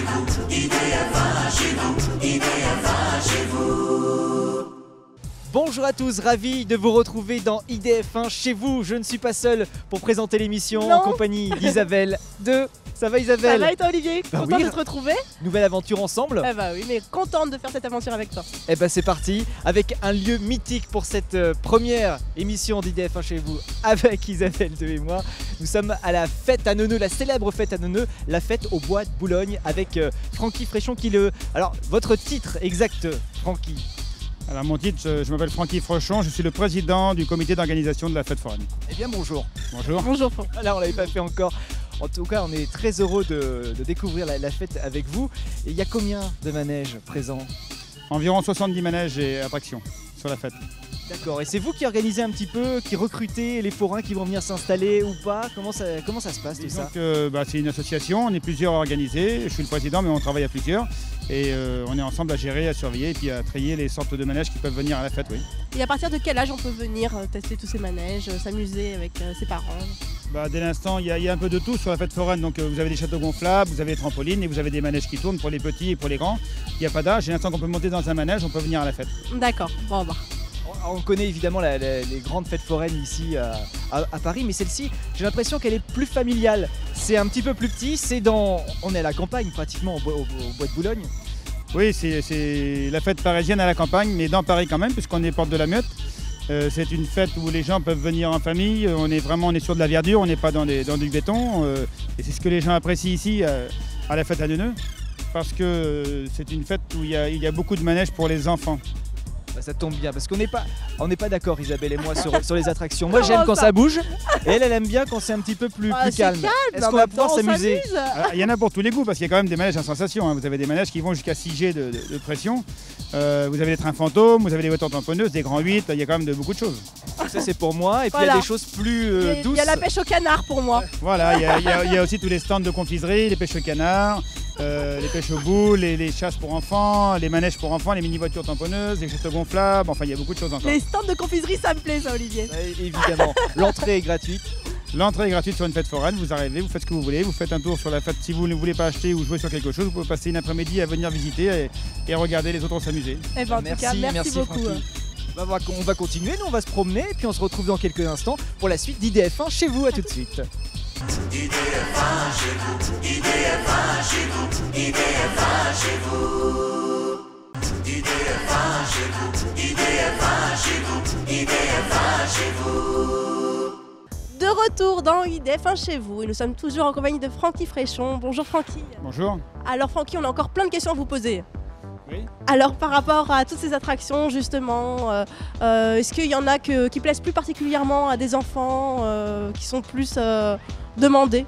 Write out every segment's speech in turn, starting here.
Bonjour à tous, ravi de vous retrouver dans IDF1 chez vous. Je ne suis pas seul pour présenter l'émission en compagnie d'Isabelle de... Ça va Isabelle? Ça va et toi Olivier? Content de te retrouver? Nouvelle aventure ensemble? Eh bah oui, mais contente de faire cette aventure avec toi. Eh bah c'est parti, avec un lieu mythique pour cette première émission d'IDF1 chez vous avec Isabelle de et moi. Nous sommes à la fête à Neuneu, la célèbre fête à Neuneu, la fête au bois de Boulogne avec Francky Fréchon qui le... Alors votre titre exact, Francky? Alors mon titre, je m'appelle Francky Fréchon, je suis le président du comité d'organisation de la fête foraine. Eh bien bonjour. Bonjour. Bonjour Franck. Là on l'avait pas fait encore. En tout cas on est très heureux de découvrir la fête avec vous. Et il y a combien de manèges présents? Environ 70 manèges et attractions sur la fête. D'accord, et c'est vous qui organisez un petit peu, qui recrutez les forains qui vont venir s'installer ou pas? Comment ça se passe tout ça? C'est une association, on est plusieurs organisés, je suis le président mais on travaille à plusieurs. Et on est ensemble à gérer, à surveiller et puis à trier les sortes de manèges qui peuvent venir à la fête, oui. Et à partir de quel âge on peut venir tester tous ces manèges, s'amuser avec ses parents? Dès l'instant, il y a un peu de tout sur la fête foraine. Donc vous avez des châteaux gonflables, vous avez des trampolines et vous avez des manèges qui tournent pour les petits et pour les grands. Il n'y a pas d'âge, dès l'instant qu'on peut monter dans un manège, on peut venir à la fête. D'accord, bon bah. On connaît évidemment les grandes fêtes foraines ici à Paris, mais celle-ci, j'ai l'impression qu'elle est plus familiale. C'est un petit peu plus petit, on est à la campagne pratiquement, au bois de Boulogne. Oui, c'est la fête parisienne à la campagne, mais dans Paris quand même, puisqu'on est porte de la Muette. C'est une fête où les gens peuvent venir en famille, on est sur de la verdure, on n'est pas dans du béton. Et c'est ce que les gens apprécient ici à la fête à Neuneu, parce que c'est une fête où il y a beaucoup de manèges pour les enfants. Ça tombe bien parce qu'on n'est pas d'accord Isabelle et moi sur les attractions. Moi j'aime quand ça bouge et elle aime bien quand c'est un petit peu plus calme. Est-ce qu'on va pouvoir s'amuser? Il y en a pour tous les goûts parce qu'il y a quand même des manèges à sensation. Vous avez des manèges qui vont jusqu'à 6 G de pression. Vous avez des trains fantômes, vous avez des voitures tamponneuses, des grands 8, il y a quand même beaucoup de choses. Ça c'est pour moi et puis il y a des choses plus douces. Il y a la pêche au canard pour moi. Voilà, il y a aussi tous les stands de confiserie, les pêches au canard. Les pêches aux boules, les chasses pour enfants, les manèges pour enfants, les mini-voitures tamponneuses, les châteaux gonflables, enfin il y a beaucoup de choses encore. Les stands de confiserie, ça me plaît ça Olivier. Évidemment, l'entrée est gratuite. L'entrée est gratuite sur une fête foraine, vous arrivez, vous faites ce que vous voulez, vous faites un tour sur la fête. Si vous ne voulez pas acheter ou jouer sur quelque chose, vous pouvez passer une après-midi à venir visiter et regarder les autres s'amuser. Eh ben, en tout cas, merci beaucoup. On va continuer, nous on va se promener et puis on se retrouve dans quelques instants pour la suite d'IDF1 chez vous, à tout de suite. IDF1 chez vous, IDF1 chez vous, IDF1 chez vous, IDF1 chez vous, IDF1 chez vous, IDF1 chez vous. De retour dans IDF1 chez vous et nous sommes toujours en compagnie de Francky Fréchon. Bonjour Francky. Bonjour. Alors Francky, on a encore plein de questions à vous poser. Oui. Alors par rapport à toutes ces attractions justement, est-ce qu'il y en a qui plaisent plus particulièrement à des enfants, qui sont plus demandés?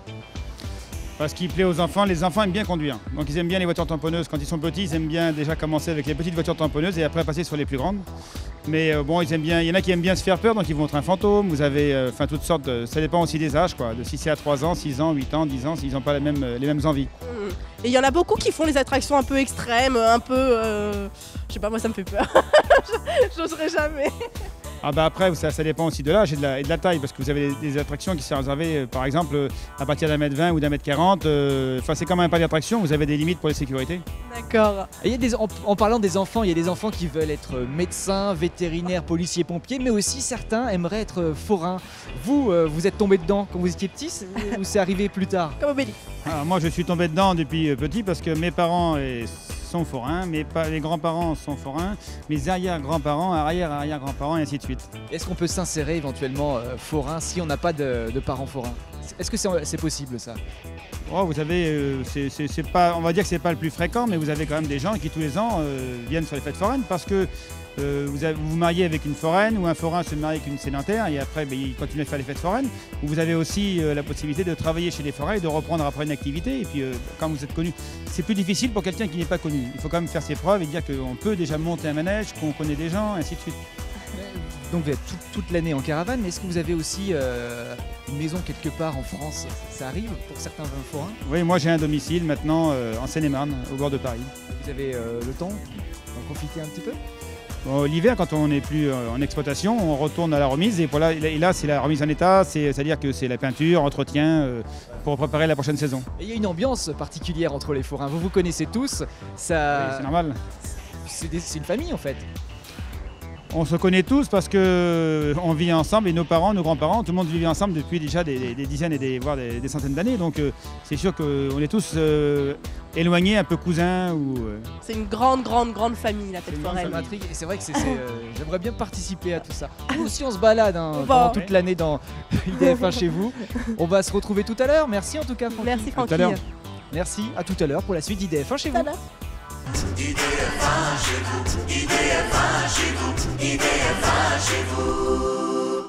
Parce qu'il plaît aux enfants, les enfants aiment bien conduire. Donc ils aiment bien les voitures tamponneuses. Quand ils sont petits, ils aiment bien déjà commencer avec les petites voitures tamponneuses et après passer sur les plus grandes. Mais ils aiment bien, il y en a qui aiment bien se faire peur, donc ils vont au train fantôme. Vous avez toutes sortes, ça dépend aussi des âges, quoi. De 6 à 3 ans, 6 ans, 8 ans, 10 ans, s'ils n'ont pas les mêmes envies. Et il y en a beaucoup qui font les attractions un peu extrêmes, un peu... je sais pas, moi ça me fait peur. J'oserais jamais. Après, ça dépend aussi de l'âge et de la taille, parce que vous avez des attractions qui sont réservées, par exemple, à partir d'1,20 m ou d'1,40 m. C'est quand même un parc d'attractions, vous avez des limites pour les sécurités. D'accord. En parlant des enfants, il y a des enfants qui veulent être médecins, vétérinaires, policiers, pompiers, mais aussi certains aimeraient être forains. Vous êtes tombé dedans quand vous étiez petit ou c'est arrivé plus tard? Comme Obélix. Alors, moi, je suis tombé dedans depuis petit parce que mes parents sont forains, mes grands-parents sont forains, mes arrière-grands-parents, arrière-arrière-grands-parents et ainsi de suite. Est-ce qu'on peut s'insérer éventuellement forain si on n'a pas de parents forains? Est-ce que c'est possible ça? Vous savez, on va dire que c'est pas le plus fréquent, mais vous avez quand même des gens qui tous les ans viennent sur les fêtes foraines parce que vous vous mariez avec une foraine ou un forain se marie avec une sédentaire et après il continue à faire les fêtes foraines. Vous avez aussi la possibilité de travailler chez les forains et de reprendre après une activité. Et puis quand vous êtes connu, c'est plus difficile pour quelqu'un qui n'est pas connu. Il faut quand même faire ses preuves et dire qu'on peut déjà monter un manège, qu'on connaît des gens, et ainsi de suite. Donc vous êtes toute l'année en caravane, mais est-ce que vous avez aussi une maison quelque part en France? Ça arrive pour certains forains? Oui, moi j'ai un domicile maintenant en Seine-et-Marne, au bord de Paris. Vous avez le temps d'en profiter un petit peu? L'hiver, quand on n'est plus en exploitation, on retourne à la remise et voilà, et là c'est la remise en état, c'est-à-dire que c'est la peinture, entretien pour préparer la prochaine saison. Et il y a une ambiance particulière entre les forains. Vous vous connaissez tous, Oui, ça, c'est normal. c'est une famille en fait. On se connaît tous parce qu'on vit ensemble et nos parents, nos grands-parents, tout le monde vit ensemble depuis déjà des dizaines et voire des centaines d'années. Donc c'est sûr qu'on est tous éloignés, un peu cousins. C'est une grande famille la fête Ça foraine. m'intrigue et c'est vrai que j'aimerais bien participer à tout ça. Nous aussi on se balade Bon. pendant toute l'année dans IDF1 chez vous. On va se retrouver tout à l'heure. Merci en tout cas Francky. Merci à Francky. l'heure. Merci, à tout à l'heure pour la suite d'IDF1 chez Tout à vous. l'heure. IDF1 chez vous, IDF1 chez vous, IDF1 chez vous.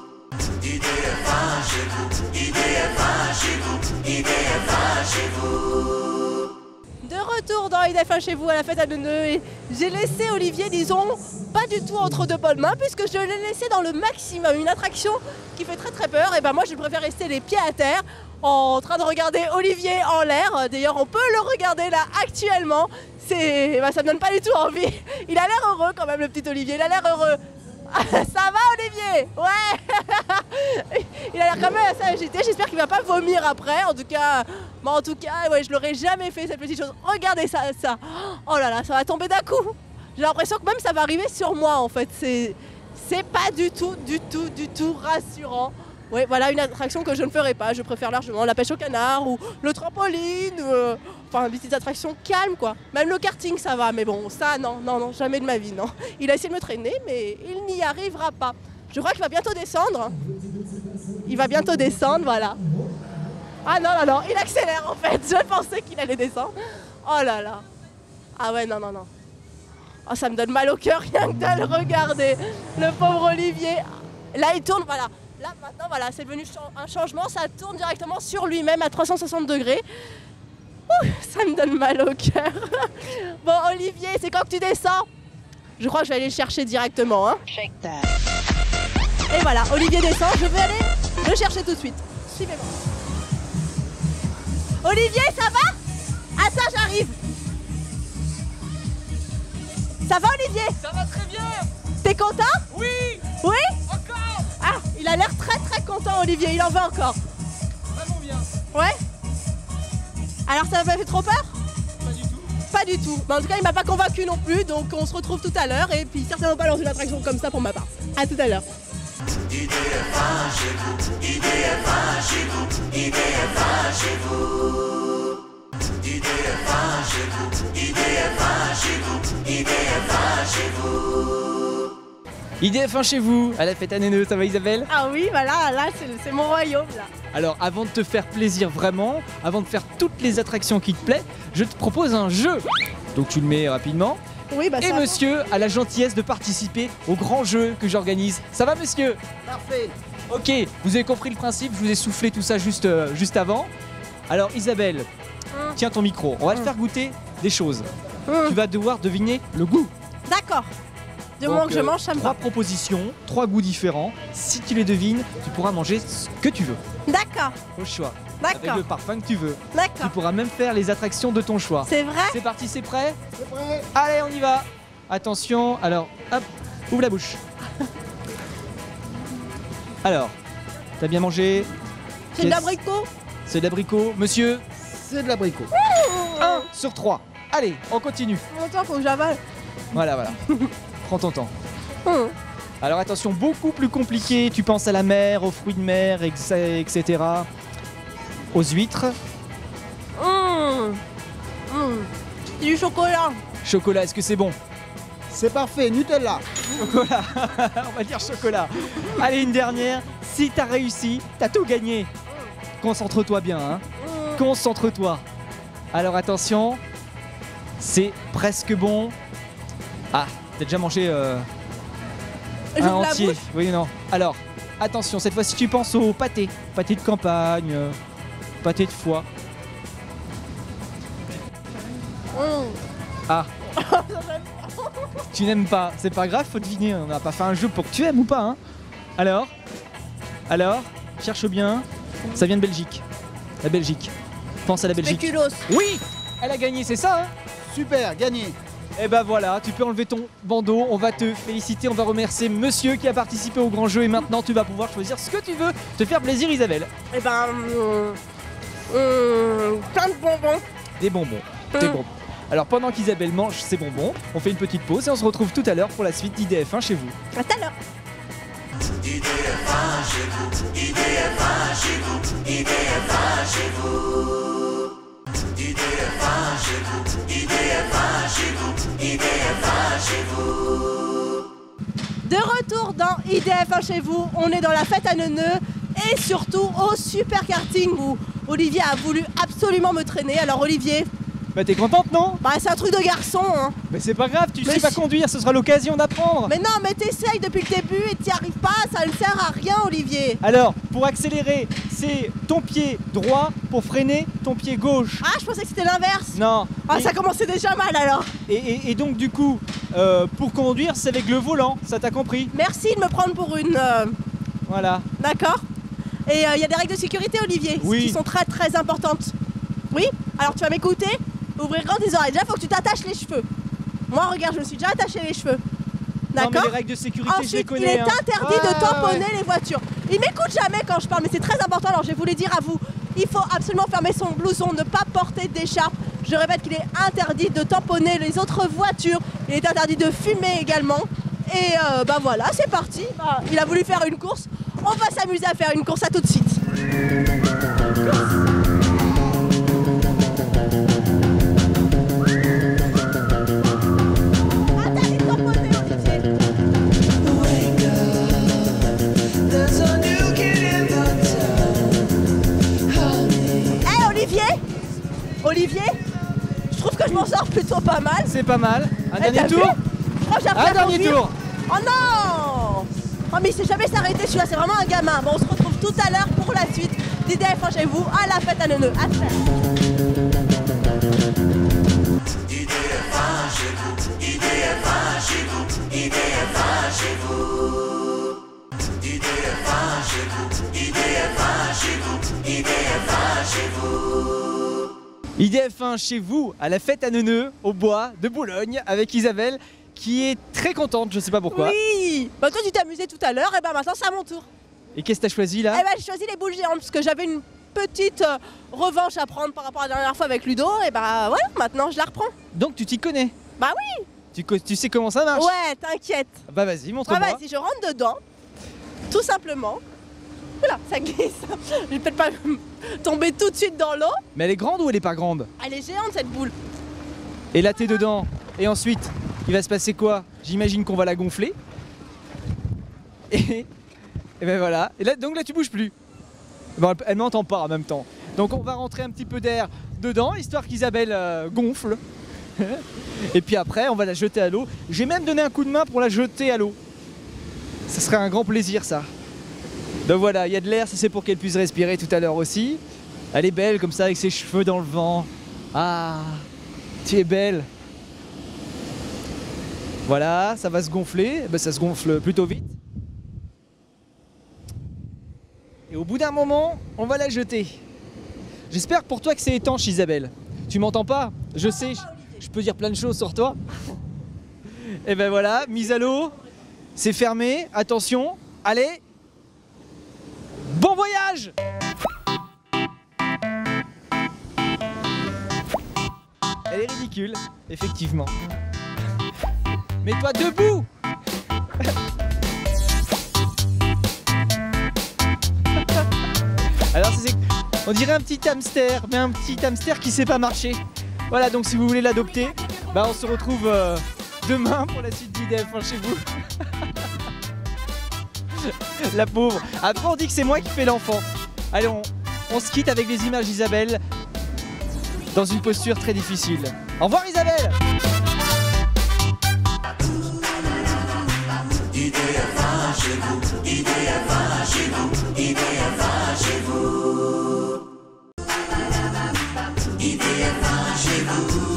IDF1 chez vous, IDF1 chez vous, IDF1 chez vous. De retour dans IDF1 chez vous à la fête à Neuneu et j'ai laissé Olivier, disons, pas du tout entre deux bonnes mains puisque je l'ai laissé dans le maximum. Une attraction qui fait très peur et ben moi je préfère rester les pieds à terre en train de regarder Olivier en l'air. D'ailleurs on peut le regarder là actuellement. Ça me donne pas du tout envie. Il a l'air heureux quand même le petit Olivier, il a l'air heureux. Ça va Olivier? Ouais. Il a l'air quand même assez agité, j'espère qu'il va pas vomir après. En tout cas, ouais, je l'aurais jamais fait cette petite chose. Regardez ça. Oh là là, ça va tomber d'un coup. J'ai l'impression que même ça va arriver sur moi en fait. C'est pas du tout rassurant. Ouais, voilà une attraction que je ne ferai pas. Je préfère largement la pêche au canard ou le trampoline. Enfin, des petites attractions calmes quoi. Même le karting ça va, mais bon, ça non, jamais de ma vie, non. Il a essayé de me traîner, mais il n'y arrivera pas. Je crois qu'il va bientôt descendre. Il va bientôt descendre, voilà. Ah non, il accélère en fait. Je pensais qu'il allait descendre. Oh là là. Ah ouais, non. Oh, ça me donne mal au cœur rien que de le regarder. Le pauvre Olivier. Là, il tourne, voilà. Là, maintenant, voilà, c'est devenu un changement. Ça tourne directement sur lui-même à 360 degrés. Ouh, ça me donne mal au cœur. Bon, Olivier, c'est quand que tu descends? Je crois que je vais aller le chercher directement. Hein. Et voilà, Olivier descend. Je vais aller le chercher tout de suite. Suivez-moi. Olivier, ça va? Attends, j'arrive. Ça va, Olivier? Ça va très bien. T'es content? Oui. Oui? Encore. Ah, il a l'air très content, Olivier. Il en veut encore. Vraiment bien. Ouais? Alors, ça m'a fait trop peur? Pas du tout. Pas du tout. Mais en tout cas, il m'a pas convaincu non plus. Donc, on se retrouve tout à l'heure. Et puis, certainement pas dans une attraction comme ça pour ma part. À tout à l'heure. IDF1 chez vous, IDF1 chez vous, IDF1 chez vous. IDF1 chez vous, IDF1 chez vous, IDF1 chez vous. IDF1 chez vous, à la fête à Neuneu, ça va Isabelle? Ah oui, voilà, là, c'est mon royaume, là. Alors avant de te faire plaisir vraiment, avant de faire toutes les attractions qui te plaisent, je te propose un jeu. Donc tu le mets rapidement. Oui, bah Et ça. monsieur a la gentillesse de participer au grand jeu que j'organise. Ça va monsieur? Parfait. Ok, vous avez compris le principe, je vous ai soufflé tout ça juste avant. Alors Isabelle, tiens ton micro, on va te faire goûter des choses. Tu vas devoir deviner le goût. D'accord. Du Donc, moment que je mange, ça me 3 va. propositions, 3 goûts différents. Si tu les devines, tu pourras manger ce que tu veux. D'accord, Au choix. Avec d'accord, le parfum que tu veux. Tu d'accord. pourras même faire les attractions de ton choix. C'est vrai? C'est parti, c'est prêt? C'est prêt. Allez, on y va. Attention, alors, hop, ouvre la bouche. Alors, t'as bien mangé? C'est de Yes. l'abricot? C'est de l'abricot. Monsieur, C'est de l'abricot. 1 sur 3. Allez, on continue. Mon temps, faut que j'avale. Voilà. Prends ton temps. Hum. Alors attention, beaucoup plus compliqué. Tu penses à la mer, aux fruits de mer, etc. Aux huîtres. Du chocolat. Chocolat, est-ce que c'est bon? C'est parfait. Nutella. Chocolat. On va dire chocolat. Allez, une dernière. Si t'as réussi, t'as tout gagné. Concentre-toi bien, hein. Concentre-toi. Alors attention, c'est presque bon. Ah, t'as déjà mangé un J'ouvre la entier. bouche. Oui, non. Alors, attention, cette fois-ci tu penses au pâté. Pâté de campagne, pâté de foie. Ah. Tu n'aimes pas, c'est pas grave, faut deviner. On n'a pas fait un jeu pour que tu aimes ou pas, hein. Alors, cherche bien. Ça vient de Belgique. La Belgique. Pense à la Belgique. Spéculoos. Oui, elle a gagné, c'est ça, hein. Super. Gagné. Et ben voilà, tu peux enlever ton bandeau, on va te féliciter, on va remercier monsieur qui a participé au grand jeu et maintenant tu vas pouvoir choisir ce que tu veux, te faire plaisir Isabelle. Et ben, plein de bonbons. Des bonbons, des bonbons. Alors pendant qu'Isabelle mange ses bonbons, on fait une petite pause et on se retrouve tout à l'heure pour la suite d'IDF1 chez vous. À tout à l'heure. IDF1 chez vous, IDF1 chez vous, IDF1 chez vous. IDF1 chez vous, IDF1 chez vous, IDF1 chez vous. De retour dans IDF1 chez vous, on est dans la fête à Neuneu et surtout au super karting où Olivier a voulu absolument me traîner. Alors Olivier, Bah t'es contente non? bah c'est un truc de garçon hein. Mais c'est pas grave, tu Mais sais pas si- conduire, ce sera l'occasion d'apprendre. Mais non mais t'essayes depuis le début et t'y arrives pas, ça ne sert à rien Olivier. Alors, pour accélérer, c'est ton pied droit, pour freiner, ton pied gauche. Ah je pensais que c'était l'inverse. Non. Ah Et- ça commençait déjà mal alors. et donc du coup, pour conduire, c'est avec le volant, ça t'a compris? Merci de me prendre pour une... Voilà. D'accord. Et il y a des règles de sécurité Olivier, Oui. qui sont très très importantes. Oui. Alors tu vas m'écouter, ouvrir grand tes oreilles. Déjà faut que tu t'attaches les cheveux. Moi regarde, je me suis déjà attaché les cheveux. Non mais D'accord. les règles de sécurité, je les Ensuite, il connais. est hein. interdit Ouais, de tamponner ouais. les voitures. Il m'écoute jamais quand je parle, mais c'est très important. Alors, je vais vous le dire à vous. Il faut absolument fermer son blouson, ne pas porter d'écharpe. Je répète qu'il est interdit de tamponner les autres voitures. Il est interdit de fumer également. Et bah voilà, c'est parti. Bah, il a voulu faire une course. On va s'amuser à faire une course. À tout de suite. Interdit de tamponner, Olivier. Hey Olivier, Olivier, je trouve que je m'en sors plutôt pas mal. C'est pas mal. Un Eh, dernier t'as vu tour. Je crois que j'ai appris Un à dernier conduire. tour. Oh non. Oh mais il sait jamais s'arrêter celui-là, c'est vraiment un gamin. Bon on se retrouve tout à l'heure pour la suite d'IDF1 chez vous à la fête à Neuneu. À tout à l'heure. IDF1 chez vous, IDF1 chez vous, IDF1 chez vous. IDF1 chez vous, IDF1 chez vous, IDF1 chez vous. IDF1 chez vous, à la fête à Neuneu, au bois de Boulogne, avec Isabelle, qui est très contente, je sais pas pourquoi. Oui. Bah toi tu t'es amusé tout à l'heure et bah maintenant c'est à mon tour. Et qu'est-ce que t'as choisi là? Eh ben j'ai choisi les boules géantes parce que j'avais une petite revanche à prendre par rapport à la dernière fois avec Ludo et bah voilà maintenant je la reprends. Donc tu t'y connais? Bah oui. Tu sais comment ça marche? Ouais t'inquiète. Bah vas-y, Ouais, montre-moi. vas-y, je rentre dedans, tout simplement. Oula, ça glisse. Je vais peut-être pas tomber tout de suite dans l'eau. Mais elle est grande ou elle est pas grande? Elle est géante cette boule. Et là t'es dedans. Et ensuite, il va se passer quoi? J'imagine qu'on va la gonfler. Et ben voilà. Et là, donc là tu bouges plus. Bon, elle m'entend pas en même temps. Donc on va rentrer un petit peu d'air dedans, histoire qu'Isabelle gonfle. Et puis après, on va la jeter à l'eau. J'ai même donné un coup de main pour la jeter à l'eau. Ça serait un grand plaisir ça. Donc voilà, il y a de l'air, ça c'est pour qu'elle puisse respirer tout à l'heure aussi. Elle est belle comme ça avec ses cheveux dans le vent. Ah, tu es belle. Voilà, ça va se gonfler. Ben, ça se gonfle plutôt vite. Et au bout d'un moment, on va la jeter. J'espère pour toi que c'est étanche, Isabelle. Tu m'entends pas? Je sais, je peux dire plein de choses sur toi. Et ben voilà, mise à l'eau. C'est fermé, attention. Allez. Bon voyage! Elle est ridicule, effectivement. Mets-toi debout! Alors on dirait un petit hamster, mais un petit hamster qui sait pas marcher. Voilà, donc si vous voulez l'adopter, bah on se retrouve demain pour la suite d'IDF1 chez vous. La pauvre. Après on dit que c'est moi qui fais l'enfant. Allez, on se quitte avec les images d'Isabelle dans une posture très difficile. Au revoir Isabelle! IDF1 chez vous, IDF1 chez vous, IDF1 chez vous. IDF1 chez vous.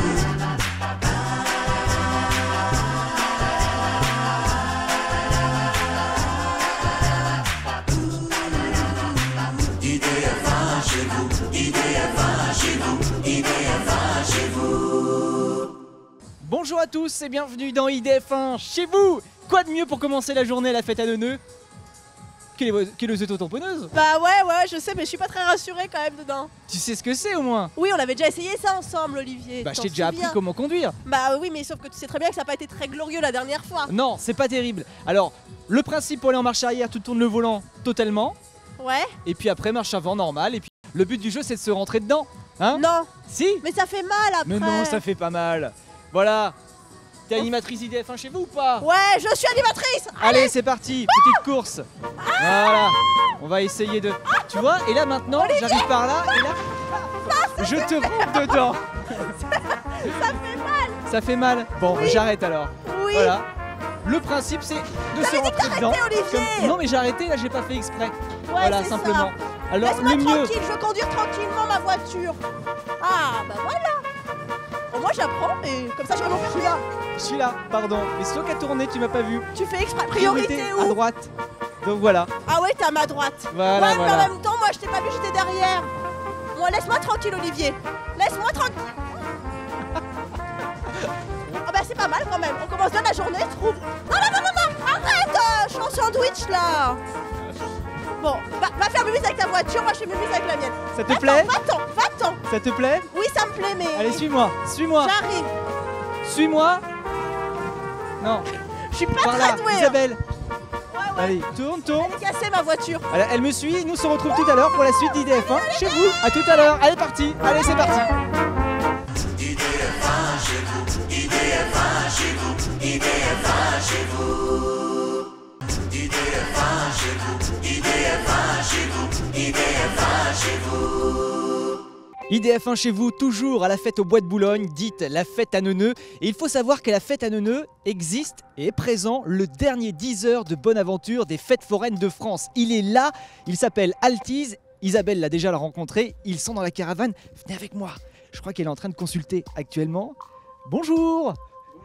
IDF1 chez vous, IDF1 chez vous, IDF1 chez vous. Bonjour à tous et bienvenue dans IDF1 chez vous. Quoi de mieux pour commencer la journée à la fête à Neuneu que les auto-tamponneuses? Bah ouais, je sais, mais je suis pas très rassurée quand même dedans. Tu sais ce que c'est au moins? Oui, on avait déjà essayé ça ensemble, Olivier. Bah tu je t'en t'ai déjà appris souviens? comment conduire. Bah oui, mais sauf que tu sais très bien que ça n'a pas été très glorieux la dernière fois. Non, c'est pas terrible. Alors, le principe pour aller en marche arrière, tu tournes le volant totalement. Ouais. Et puis après, marche avant normale. Et puis le but du jeu, c'est de se rentrer dedans. Hein? Non, Si? mais ça fait mal après. Mais non, ça fait pas mal. Voilà. T'es animatrice IDF1 chez vous ou pas? Ouais, je suis animatrice. Allez, c'est parti, petite course. Voilà, on va essayer de... Tu vois, et là maintenant, j'arrive par là, et là, je te rentre dedans. Ça fait mal. Ça fait mal. Bon, Oui. j'arrête alors. Oui. Voilà. Le principe, c'est de se rentrer dedans. Olivier. Non, mais j'ai arrêté, là, j'ai pas fait exprès. Ouais, Voilà, c'est simplement. ça. Alors, Laisse-moi le mieux... tranquille, je veux conduire tranquillement ma voiture. Ah, bah voilà. Bon, moi j'apprends et comme ça je vais mon permis. Je suis là, pardon. Mais c'est toi qui as tourné, tu m'as pas vu. Tu fais exprès. Priorité à où? droite. Donc voilà. Ah ouais, t'es à ma droite. Voilà, ouais, mais voilà. en même temps, moi je t'ai pas vu, j'étais derrière. Moi, laisse-moi tranquille, Olivier. Laisse-moi tranquille. Ah bah c'est pas mal quand même. On commence bien la journée, je trouve. Non, arrête. Je suis en sandwich là. Bon, va faire mumuse avec ta voiture, moi je fais mumuse avec la mienne. Ça te plaît? Va-t'en. Ça te plaît? Oui, ça me plaît, mais. Allez, suis-moi, suis-moi. J'arrive. Suis-moi. Non, Je suis pas par très là, douée. hein. Isabelle. Ouais. Allez, tourne. Elle est cassée ma voiture. Elle me suit, nous se retrouve tout à l'heure pour la suite d'IDF1 chez vous. À tout à l'heure, allez parti, allez c'est parti. IDF1 chez vous, IDF1 chez vous, IDF1 chez vous. IDF1 chez vous, IDF1 chez vous, IDF1 chez vous. IDF1 chez vous, toujours à la fête au Bois de Boulogne, dite la fête à Neuneu. Et il faut savoir que la fête à Neuneu existe et est présent le dernier 10 heures de bonne aventure des fêtes foraines de France. Il est là, il s'appelle Altiz. Isabelle l'a déjà rencontré, ils sont dans la caravane. Venez avec moi, je crois qu'elle est en train de consulter actuellement. Bonjour.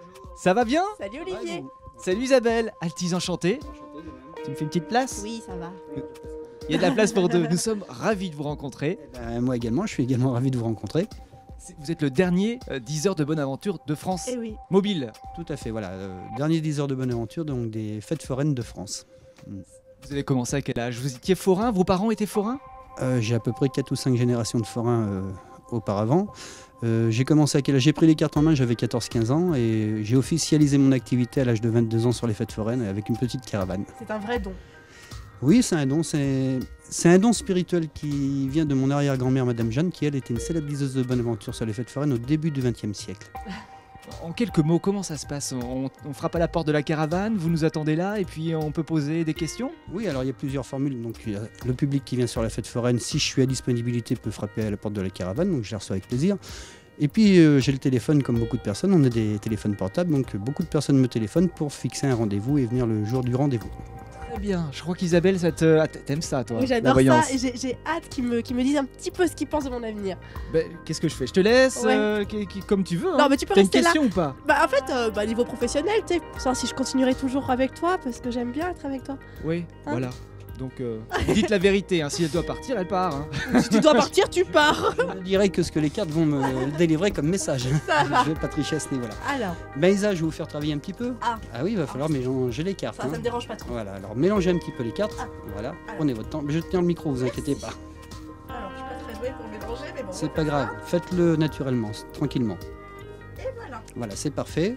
Ça va bien? Salut Olivier. Salut Isabelle, Altiz enchanté. Tu me fais une petite place? Oui, ça va. Il y a de la place pour deux. Nous sommes ravis de vous rencontrer. Moi également, je suis également ravi de vous rencontrer. Vous êtes le dernier 10 heures de bonne aventure de France Eh oui. mobile. Tout à fait, voilà. Dernier 10 heures de bonne aventure, donc des fêtes foraines de France. Vous avez commencé à quel âge? Vous étiez forain? Vos parents étaient forains? J'ai à peu près 4 ou 5 générations de forains auparavant. J'ai commencé à quel âge? J'ai pris les cartes en main, j'avais 14-15 ans et j'ai officialisé mon activité à l'âge de 22 ans sur les fêtes foraines avec une petite caravane. C'est un vrai don. Oui, c'est un don, c'est un don spirituel qui vient de mon arrière-grand-mère, Madame Jeanne, qui elle était une célèbre liseuse de bonne aventure sur les fêtes foraines au début du XXe siècle. En quelques mots, comment ça se passe? On frappe à la porte de la caravane, vous nous attendez là et puis on peut poser des questions? Oui, alors il y a plusieurs formules. Donc, il y a le public qui vient sur la fête foraine, si je suis à disponibilité, peut frapper à la porte de la caravane, donc je la reçois avec plaisir. Et puis j'ai le téléphone comme beaucoup de personnes, on a des téléphones portables, donc beaucoup de personnes me téléphonent pour fixer un rendez-vous et venir le jour du rendez-vous. Très bien, je crois qu'Isabelle, t'aimes ça toi? Oui, la j'adore voyance. ça et j'ai hâte qu'ils me disent un petit peu ce qu'ils pensent de mon avenir. Ben, qu'est-ce que je fais? Je te laisse Ouais. comme tu veux. Hein. Non, mais tu peux T'as une rester là. question ou pas? Bah en fait, niveau professionnel, tu sais, pour savoir si je continuerai toujours avec toi parce que j'aime bien être avec toi. Oui, Hein? voilà. Donc dites la vérité, hein. Si elle doit partir, elle part. Hein. Si tu dois partir, tu pars. Je dirais que ce que les cartes vont me délivrer comme message. Ça va. Je vais pas tricher à ce niveau-là. Alors, Ben Isa, je vais vous faire travailler un petit peu. Ah. Oui, il va falloir mélanger les cartes. ça hein. me dérange pas trop. Voilà, alors mélangez un petit peu les cartes. Ah. Voilà, prenez votre temps. Je tiens le micro, vous inquiétez pas. Alors, je suis pas très douée pour mélanger, mais bon. C'est pas grave, faites-le naturellement, tranquillement. Et voilà. Voilà, c'est parfait.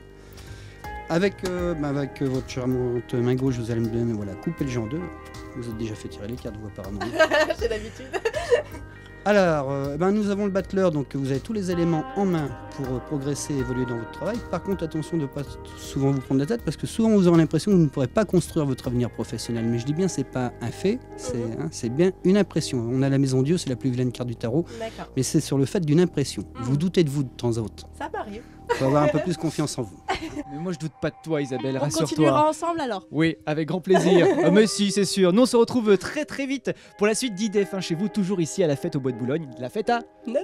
Avec votre charmante main gauche, vous allez me donner, voilà, couper le jeu en deux. Vous êtes déjà fait tirer les cartes, vous apparemment. J'ai l'habitude. Alors, nous avons le battleur, donc vous avez tous les éléments en main pour progresser et évoluer dans votre travail. Par contre, attention de ne pas souvent vous prendre la tête, parce que souvent vous aurez l'impression que vous ne pourrez pas construire votre avenir professionnel. Mais je dis bien, c'est pas un fait, c'est bien une impression. On a la maison Dieu, c'est la plus vilaine carte du tarot, D'accord. mais c'est sur le fait d'une impression. Vous doutez de vous de temps à autre. Ça m'arrive. Il faut avoir un peu plus confiance en vous. Mais moi je doute pas de toi Isabelle, On rassure-toi. continuera ensemble alors. Oui, avec grand plaisir. Mais si, c'est sûr. Nous on se retrouve très très vite pour la suite d'IDF1 chez vous, toujours ici à la fête au Bois de Boulogne. La fête à... IDF1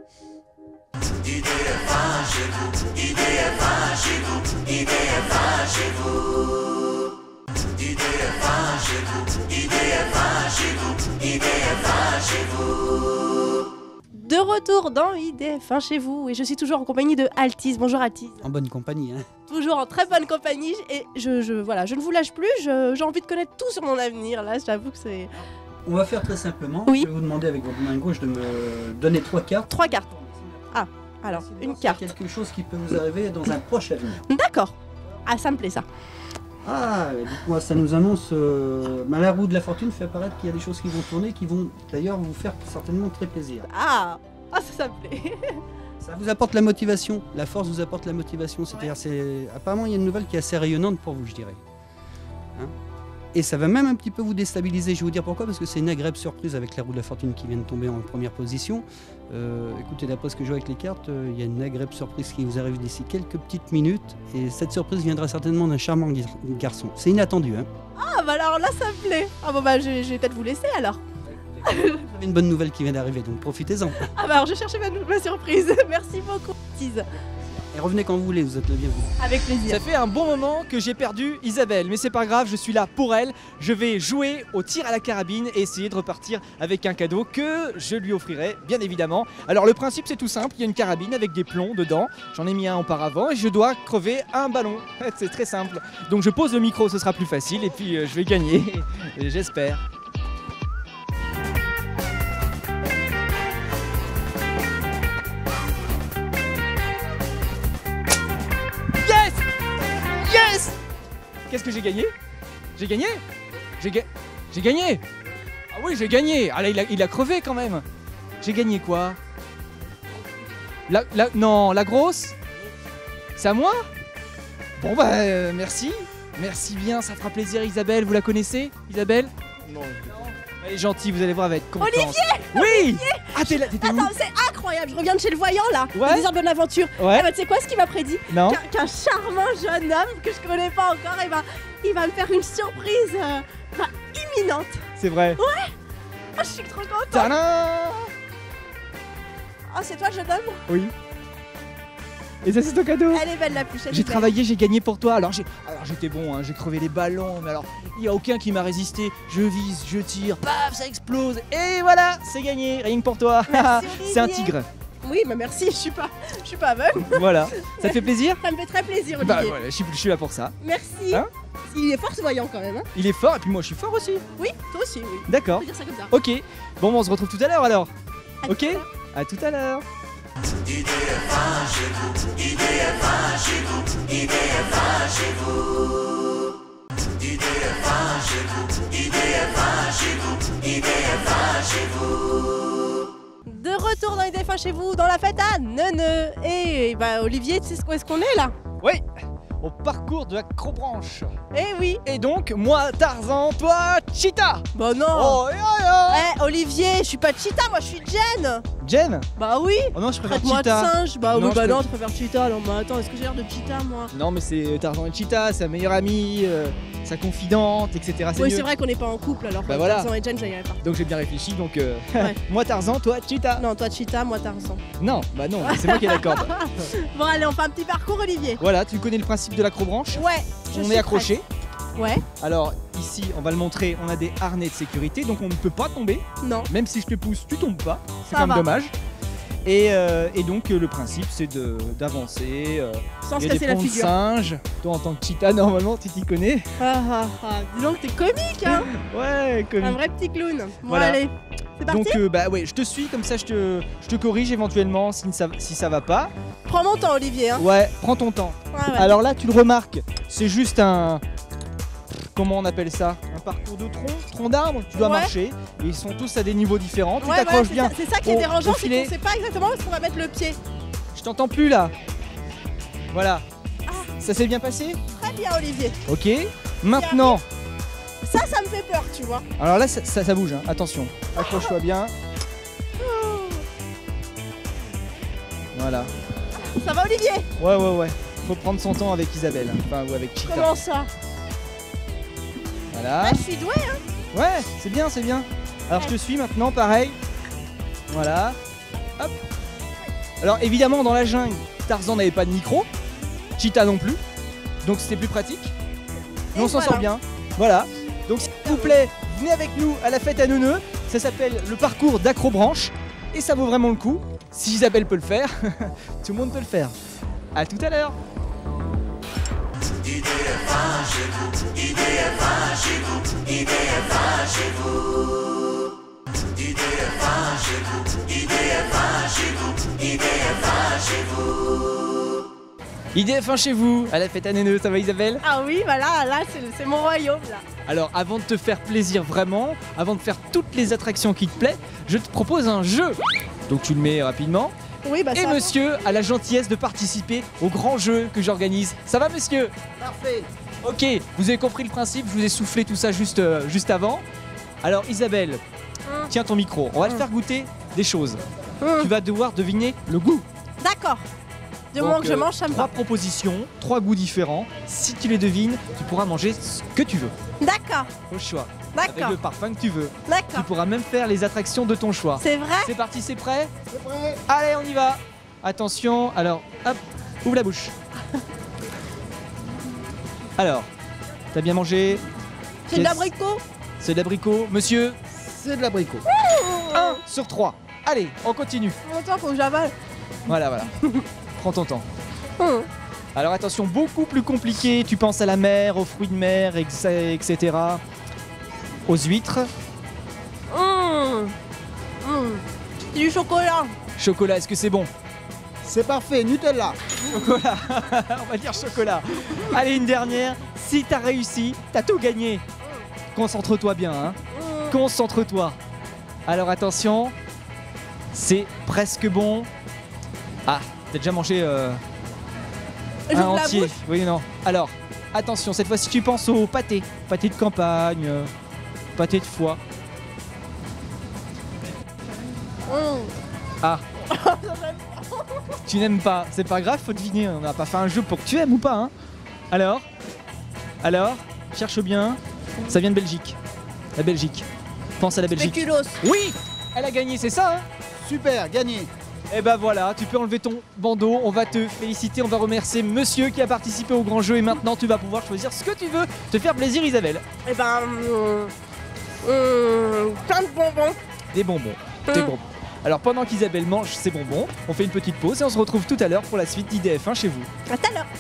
chez vous, IDF1 chez vous, IDF1 chez vous. IDF1 chez vous, IDF1 chez vous, IDF1 chez vous. De retour dans IDF1 chez vous et je suis toujours en compagnie de Altiz. Bonjour Altiz. En bonne compagnie. Hein. Toujours en très bonne compagnie et voilà, je ne vous lâche plus, j'ai envie de connaître tout sur mon avenir. Là, j'avoue que c'est... On va faire très simplement. Oui. Je vais vous demander avec votre main gauche de me donner 3 cartes. 3 cartes. Ah, alors, une carte. Quelque chose qui peut vous arriver dans un proche avenir. D'accord. Ah, ça me plaît ça. Ah, dites-moi, ça nous annonce... la roue de la fortune fait apparaître qu'il y a des choses qui vont tourner, qui vont d'ailleurs vous faire certainement très plaisir. Ah, ça me plaît. Ça vous apporte la motivation, la force vous apporte la motivation, c'est-à-dire apparemment il y a une nouvelle qui est assez rayonnante pour vous, je dirais. Hein, et ça va même un petit peu vous déstabiliser, je vais vous dire pourquoi, parce que c'est une agréable surprise avec la roue de la fortune qui vient de tomber en première position. Écoutez, d'après ce que je vois avec les cartes, il y a une agréable surprise qui vous arrive d'ici quelques petites minutes, et cette surprise viendra certainement d'un charmant garçon. C'est inattendu, hein. Ah, bah alors là, ça me plaît. Ah bon, bah je vais peut-être vous laisser alors. Vous avez une bonne nouvelle qui vient d'arriver, donc profitez-en. Ah bah alors je cherchais ma surprise. Merci beaucoup, Altiz. Et revenez quand vous voulez, vous êtes le bienvenu. Avec plaisir. Ça fait un bon moment que j'ai perdu Isabelle, mais c'est pas grave, je suis là pour elle. Je vais jouer au tir à la carabine et essayer de repartir avec un cadeau que je lui offrirai, bien évidemment. Alors le principe c'est tout simple, il y a une carabine avec des plombs dedans. J'en ai mis un auparavant et je dois crever un ballon. C'est très simple. Donc je pose le micro, ce sera plus facile et puis je vais gagner, et j'espère. Yes! Qu'est-ce que j'ai gagné? J'ai gagné? J'ai gagné! Ah oui, j'ai gagné! Ah là, il a crevé quand même! J'ai gagné quoi? Non, la grosse? C'est à moi? Bon bah, merci. Merci bien, ça fera plaisir Isabelle, vous la connaissez? Isabelle? Non. Elle est gentille, vous allez voir, elle va être contente. Olivier! Oui! Ah, t'étais où? Attends, c'est incroyable, je reviens de chez le voyant là, Ouais. des heures de l'aventure. Ouais. Eh ben, tu sais quoi ce qu'il m'a prédit? Non? Qu'un charmant jeune homme que je connais pas encore, il va me faire une surprise imminente. C'est vrai. Oh, je suis trop contente. Tadam! Oh, c'est toi le jeune homme? Oui. Et ça, c'est ton cadeau? Elle est belle la pluche. elle est J'ai belle. travaillé, j'ai gagné pour toi. Alors j'étais bon, hein, j'ai crevé les ballons, mais alors il n'y a aucun qui m'a résisté. Je vise, je tire, paf, ça explose. Et voilà, c'est gagné, rien que pour toi. Merci, C'est un Olivier. tigre. Oui, mais merci, je suis pas aveugle. Voilà. Ça te fait plaisir? Ça me fait très plaisir, Olivier. Bah voilà, je suis là pour ça. Merci. Hein? Il est fort ce voyant quand même. Hein, Il est fort et puis moi je suis fort aussi. oui, toi aussi, oui. On D'accord. peut dire ça comme ça. Ok. Bon, on se retrouve tout à l'heure alors. À Ok. tout à l'heure. À tout à l'heure. IDF1 chez vous, IDF1 chez vous, IDF1 chez vous. IDF1 chez vous, IDF1 chez vous, IDF1 chez vous. De retour dans les défunts chez vous, dans la fête à Neuneu. Et bah Olivier, tu sais où est-ce qu'on est là? Oui. Au parcours de la Crobranche. Eh oui. Et donc, moi Tarzan, toi Cheetah. Bah non. Oh, Eh Olivier, je suis pas Cheetah, moi je suis Jen. Jen? Bah oui. Oh non, je préfère Traite-moi de Cheetah. singe. Bah Non, oui, bah je non, tu préfères Cheetah. Non, mais attends, est-ce que j'ai l'air de Cheetah moi? Non, mais c'est Tarzan et Cheetah, sa meilleure amie, sa confidente, etc. Oui, mieux. c'est vrai qu'on n'est pas en couple alors. Bah voilà. Tarzan et Jen, ça irait pas. Donc j'ai bien réfléchi, donc Ouais. moi Tarzan, toi Cheetah. Non, toi Cheetah, moi Tarzan. Non, bah non, c'est moi qui ai d'accord. Bon, allez, on fait un petit parcours, Olivier. Voilà, tu connais le principe de l'acrobranche? Ouais. je On suis est accroché. prête. Ouais. Alors ici, on va le montrer, on a des harnais de sécurité, donc on ne peut pas tomber. Non. Même si je te pousse, tu tombes pas. C'est Ça quand même va. dommage. Et donc le principe c'est d'avancer. Sans Il se y a des casser la ponts de figure. singes. Toi en tant que cheetah normalement tu t'y connais. Dis donc, t'es comique, hein. Ouais, comme Un vrai petit clown. Bon, Voilà. allez. C'est parti. donc bah ouais, je te suis comme ça, je te corrige éventuellement si ça va pas. Prends mon temps, Olivier. Hein. Ouais, prends ton temps. Ouais, ouais. Alors là, tu le remarques, c'est juste un... Comment on appelle ça? Un parcours de tronc d'arbre, tu dois Ouais. marcher. Et ils sont tous à des niveaux différents, tu Ouais, t'accroches c'est bien. ça- C'est ça qui est au dérangeant, c'est filet. qu'on sait pas exactement où est-ce qu'on va mettre le pied. Je t'entends plus là. Voilà. Ah. Ça s'est bien passé? Très bien, Olivier. Ok. Maintenant, Ça me fait peur, tu vois. alors là ça bouge, hein. Attention. Accroche-toi bien. Voilà. Ça va, Olivier? Ouais. Faut prendre son temps avec Isabelle, hein. Enfin, ou avec Cheetah. Comment ça? Voilà. Ah, je suis douée, hein. Ouais, c'est bien, c'est bien. Alors je te suis maintenant, pareil. Voilà. Hop. Alors évidemment, dans la jungle, Tarzan n'avait pas de micro. Cheetah non plus. Donc c'était plus pratique. Mais Et on s'en voilà. sort bien. Voilà. Donc s'il vous plaît, venez avec nous à la fête à Neuneu. Ça s'appelle le parcours d'Acrobranche. Et ça vaut vraiment le coup. Si Isabelle peut le faire, tout le monde peut le faire. À tout à l'heure. IDF1 chez vous, IDF1 chez vous, IDF1 chez vous. IDF1 chez vous, IDF1 chez vous, IDF1 chez vous. IDF1 chez vous, à la fête à Neuneu, ça va Isabelle? Ah oui, voilà, là c'est mon royaume là. Alors avant de te faire plaisir vraiment, avant de faire toutes les attractions qui te plaisent, je te propose un jeu. Donc tu le mets rapidement. Oui, bah Et ça. monsieur a la gentillesse de participer au grand jeu que j'organise. Ça va monsieur? Parfait. Ok, vous avez compris le principe, je vous ai soufflé tout ça juste avant. Alors Isabelle, tiens ton micro, on va te faire goûter des choses. Tu vas devoir deviner le goût. D'accord. Du moment Donc, que je mange, ça me 3 va. propositions, 3 goûts différents. Si tu les devines, tu pourras manger ce que tu veux. D'accord, Au choix. Avec d'accord, le parfum que tu veux. Tu d'accord. pourras même faire les attractions de ton choix. C'est vrai? C'est parti, c'est prêt? C'est prêt. Allez, on y va. Attention, alors, hop, ouvre la bouche. Alors, t'as bien mangé? C'est de Yes. l'abricot? C'est de l'abricot. Monsieur, C'est de l'abricot. 1 sur 3. Allez, on continue. Mon temps, faut que j'avale. Voilà, voilà. Prends ton temps. Hum. Alors attention, beaucoup plus compliqué. Tu penses à la mer, aux fruits de mer, etc. Aux huîtres. Hum. Hum. Du chocolat. Chocolat, est-ce que c'est bon? C'est parfait, Nutella. Chocolat. On va dire chocolat. Allez, une dernière. Si t'as réussi, t'as tout gagné. Concentre-toi bien, hein. Hum. Concentre-toi. Alors attention, c'est presque bon. Ah, t'as déjà mangé un J'ouvre la entier. bouche. Oui, non. Alors, attention, cette fois-ci tu penses au pâté. Pâté de campagne, pâté de foie. Hum. Ah. Tu n'aimes pas, c'est pas grave, faut deviner. On n'a pas fait un jeu pour que tu aimes ou pas, hein. Alors, cherche bien. Ça vient de Belgique. La Belgique. Pense à la Belgique. Spéculoos. Oui, elle a gagné, c'est ça, hein. Super, gagné. Et ben voilà, tu peux enlever ton bandeau, on va te féliciter, on va remercier monsieur qui a participé au grand jeu et maintenant tu vas pouvoir choisir ce que tu veux, te faire plaisir Isabelle. Eh ben. Plein de bonbons. Des bonbons, des bonbons. Alors pendant qu'Isabelle mange ses bonbons, on fait une petite pause et on se retrouve tout à l'heure pour la suite d'IDF1 chez vous. À tout à l'heure.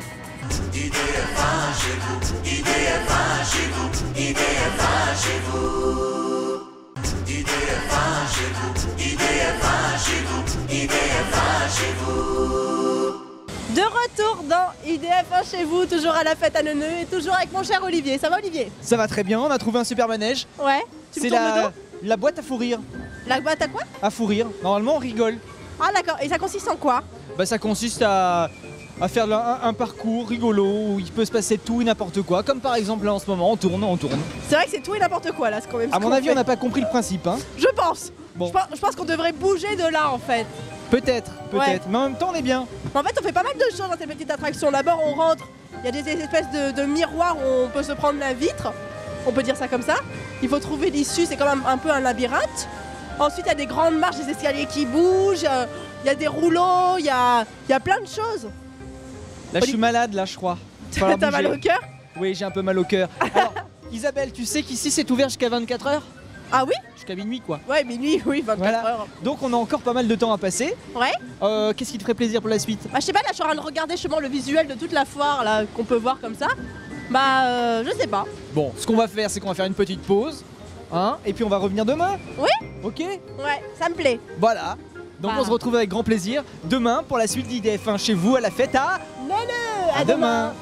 IDF1 chez vous, IDF1 chez vous, IDF1 chez vous. IDF1 chez vous, IDF1 chez vous, IDF1 chez vous. De retour dans IDF1 chez vous, toujours à la fête à Neuneu et toujours avec mon cher Olivier. Ça va Olivier? Ça va très bien, on a trouvé un super manège. Ouais. Tu me C'est tournes le la, dos? la boîte à fou rire. La boîte à quoi? À fou rire, normalement on rigole. Ah d'accord, et ça consiste en quoi? Bah ça consiste à faire un parcours rigolo où il peut se passer tout et n'importe quoi. Comme par exemple là en ce moment, on tourne. C'est vrai que c'est tout et n'importe quoi là, c'est quand même. À ce mon qu'on avis, fait. on n'a pas compris le principe, hein. Je pense. Bon. Je pense qu'on devrait bouger de là en fait. Peut-être. Ouais. Mais en même temps on est bien. En fait, on fait pas mal de choses dans cette petite attraction. D'abord, on rentre, il y a des espèces de miroirs où on peut se prendre la vitre. On peut dire ça comme ça. Il faut trouver l'issue, c'est quand même un peu un labyrinthe. Ensuite, il y a des grandes marches, des escaliers qui bougent. Il y a des rouleaux, il y a plein de choses. Là je suis malade là je crois. Falloir T'as mal bouger. au cœur? Oui, j'ai un peu mal au cœur. Alors, Isabelle, tu sais qu'ici c'est ouvert jusqu'à 24 h? Ah oui? Jusqu'à minuit quoi. Ouais, minuit, oui, 24 Voilà. heures. Donc on a encore pas mal de temps à passer. Ouais. Qu'est-ce qui te ferait plaisir pour la suite? Bah, je sais pas, là, je suis en train de regarder justement le visuel de toute la foire là qu'on peut voir comme ça. Bah, je sais pas. Bon, ce qu'on va faire, c'est qu'on va faire une petite pause. Hein, et puis on va revenir demain. Oui. Ok. Ouais, ça me plaît. Voilà. Donc Bah. on se retrouve avec grand plaisir demain pour la suite d'IDF1 chez vous à la fête à... Neuneu, À demain.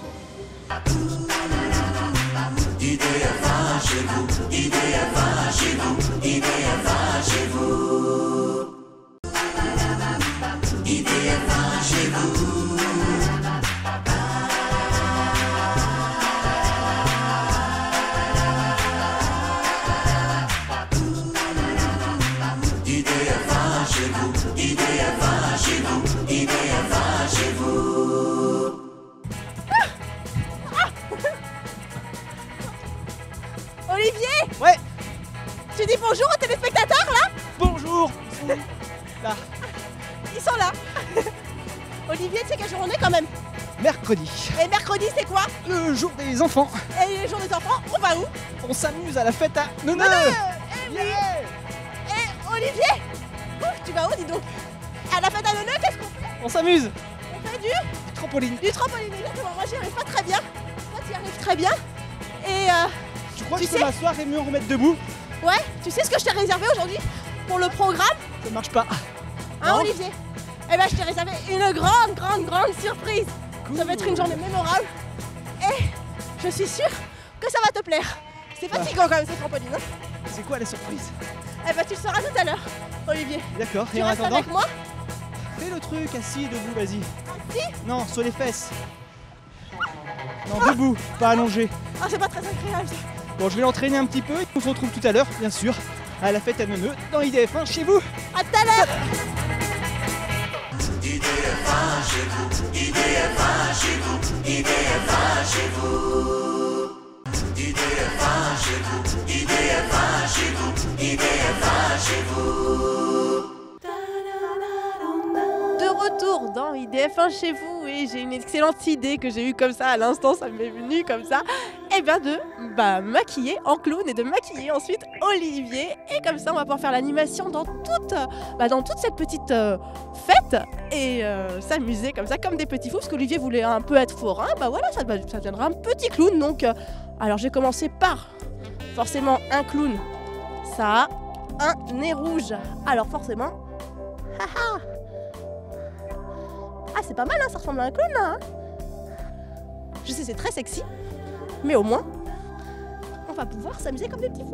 IDF1 chez vous, IDF1 chez vous, IDF1 chez vous. IDF1 chez vous. IDF1 chez vous, IDF1 chez vous, IDF1 chez vous. Olivier, Ouais. tu dis bonjour aux téléspectateurs là? Bonjour. Là, Ils sont là. Olivier, tu sais quelle journée quand même? mercredi, Et mercredi, c'est quoi? le jour des enfants. Et les jours des enfants, on va où? On s'amuse à la fête à Neuneu. Eh oui. Et Olivier, ouf, tu vas où, dis donc? à la fête à Neuneu, qu'est-ce qu'on fait? On s'amuse. On fait Trampoline. du trampoline, exactement. Moi, j'y arrive pas très bien. Toi, tu y arrives très bien. Et Tu crois que Tu je peux sais- m'asseoir et me remettre debout? ouais, tu sais ce que je t'ai réservé aujourd'hui pour le programme, Ça marche pas. hein, Non. Olivier? Eh ben, je t'ai réservé une grande surprise. Ça va être une journée mémorable. Et je suis sûre que ça va te plaire. C'est fatigant quand même, ce trampoline. Hein. C'est quoi la surprise? Eh ben, tu le sauras tout à l'heure, Olivier. D'accord. Tu Et en restes attendant, avec moi? fais le truc assis, debout, vas-y. Assis? Non, sur les fesses. Non, debout, pas allongé. Ah, c'est pas très agréable ça. Bon, je vais l'entraîner un petit peu et on se retrouve tout à l'heure, bien sûr, à la fête à Neuneu dans IDF1 chez vous. À tout à l'heure. IDF1 chez vous, IDF1 chez vous, IDF1 chez vous. IDF1 chez vous, IDF1 chez vous, IDF1 chez vous. De retour dans IDF1 chez vous et j'ai une excellente idée que j'ai eue comme ça à l'instant, ça m'est venu comme ça. Et bien de maquiller en clown et de maquiller ensuite Olivier. Et comme ça on va pouvoir faire l'animation dans toute cette petite fête et s'amuser comme ça comme des petits fous. Parce qu'Olivier voulait un peu être forain, bah voilà ça deviendra un petit clown. Donc alors j'ai commencé par forcément un clown. Ça a un nez rouge. Alors forcément... Ah c'est pas mal hein, ça ressemble à un clown là hein. Je sais c'est très sexy, mais au moins on va pouvoir s'amuser comme des petits fous.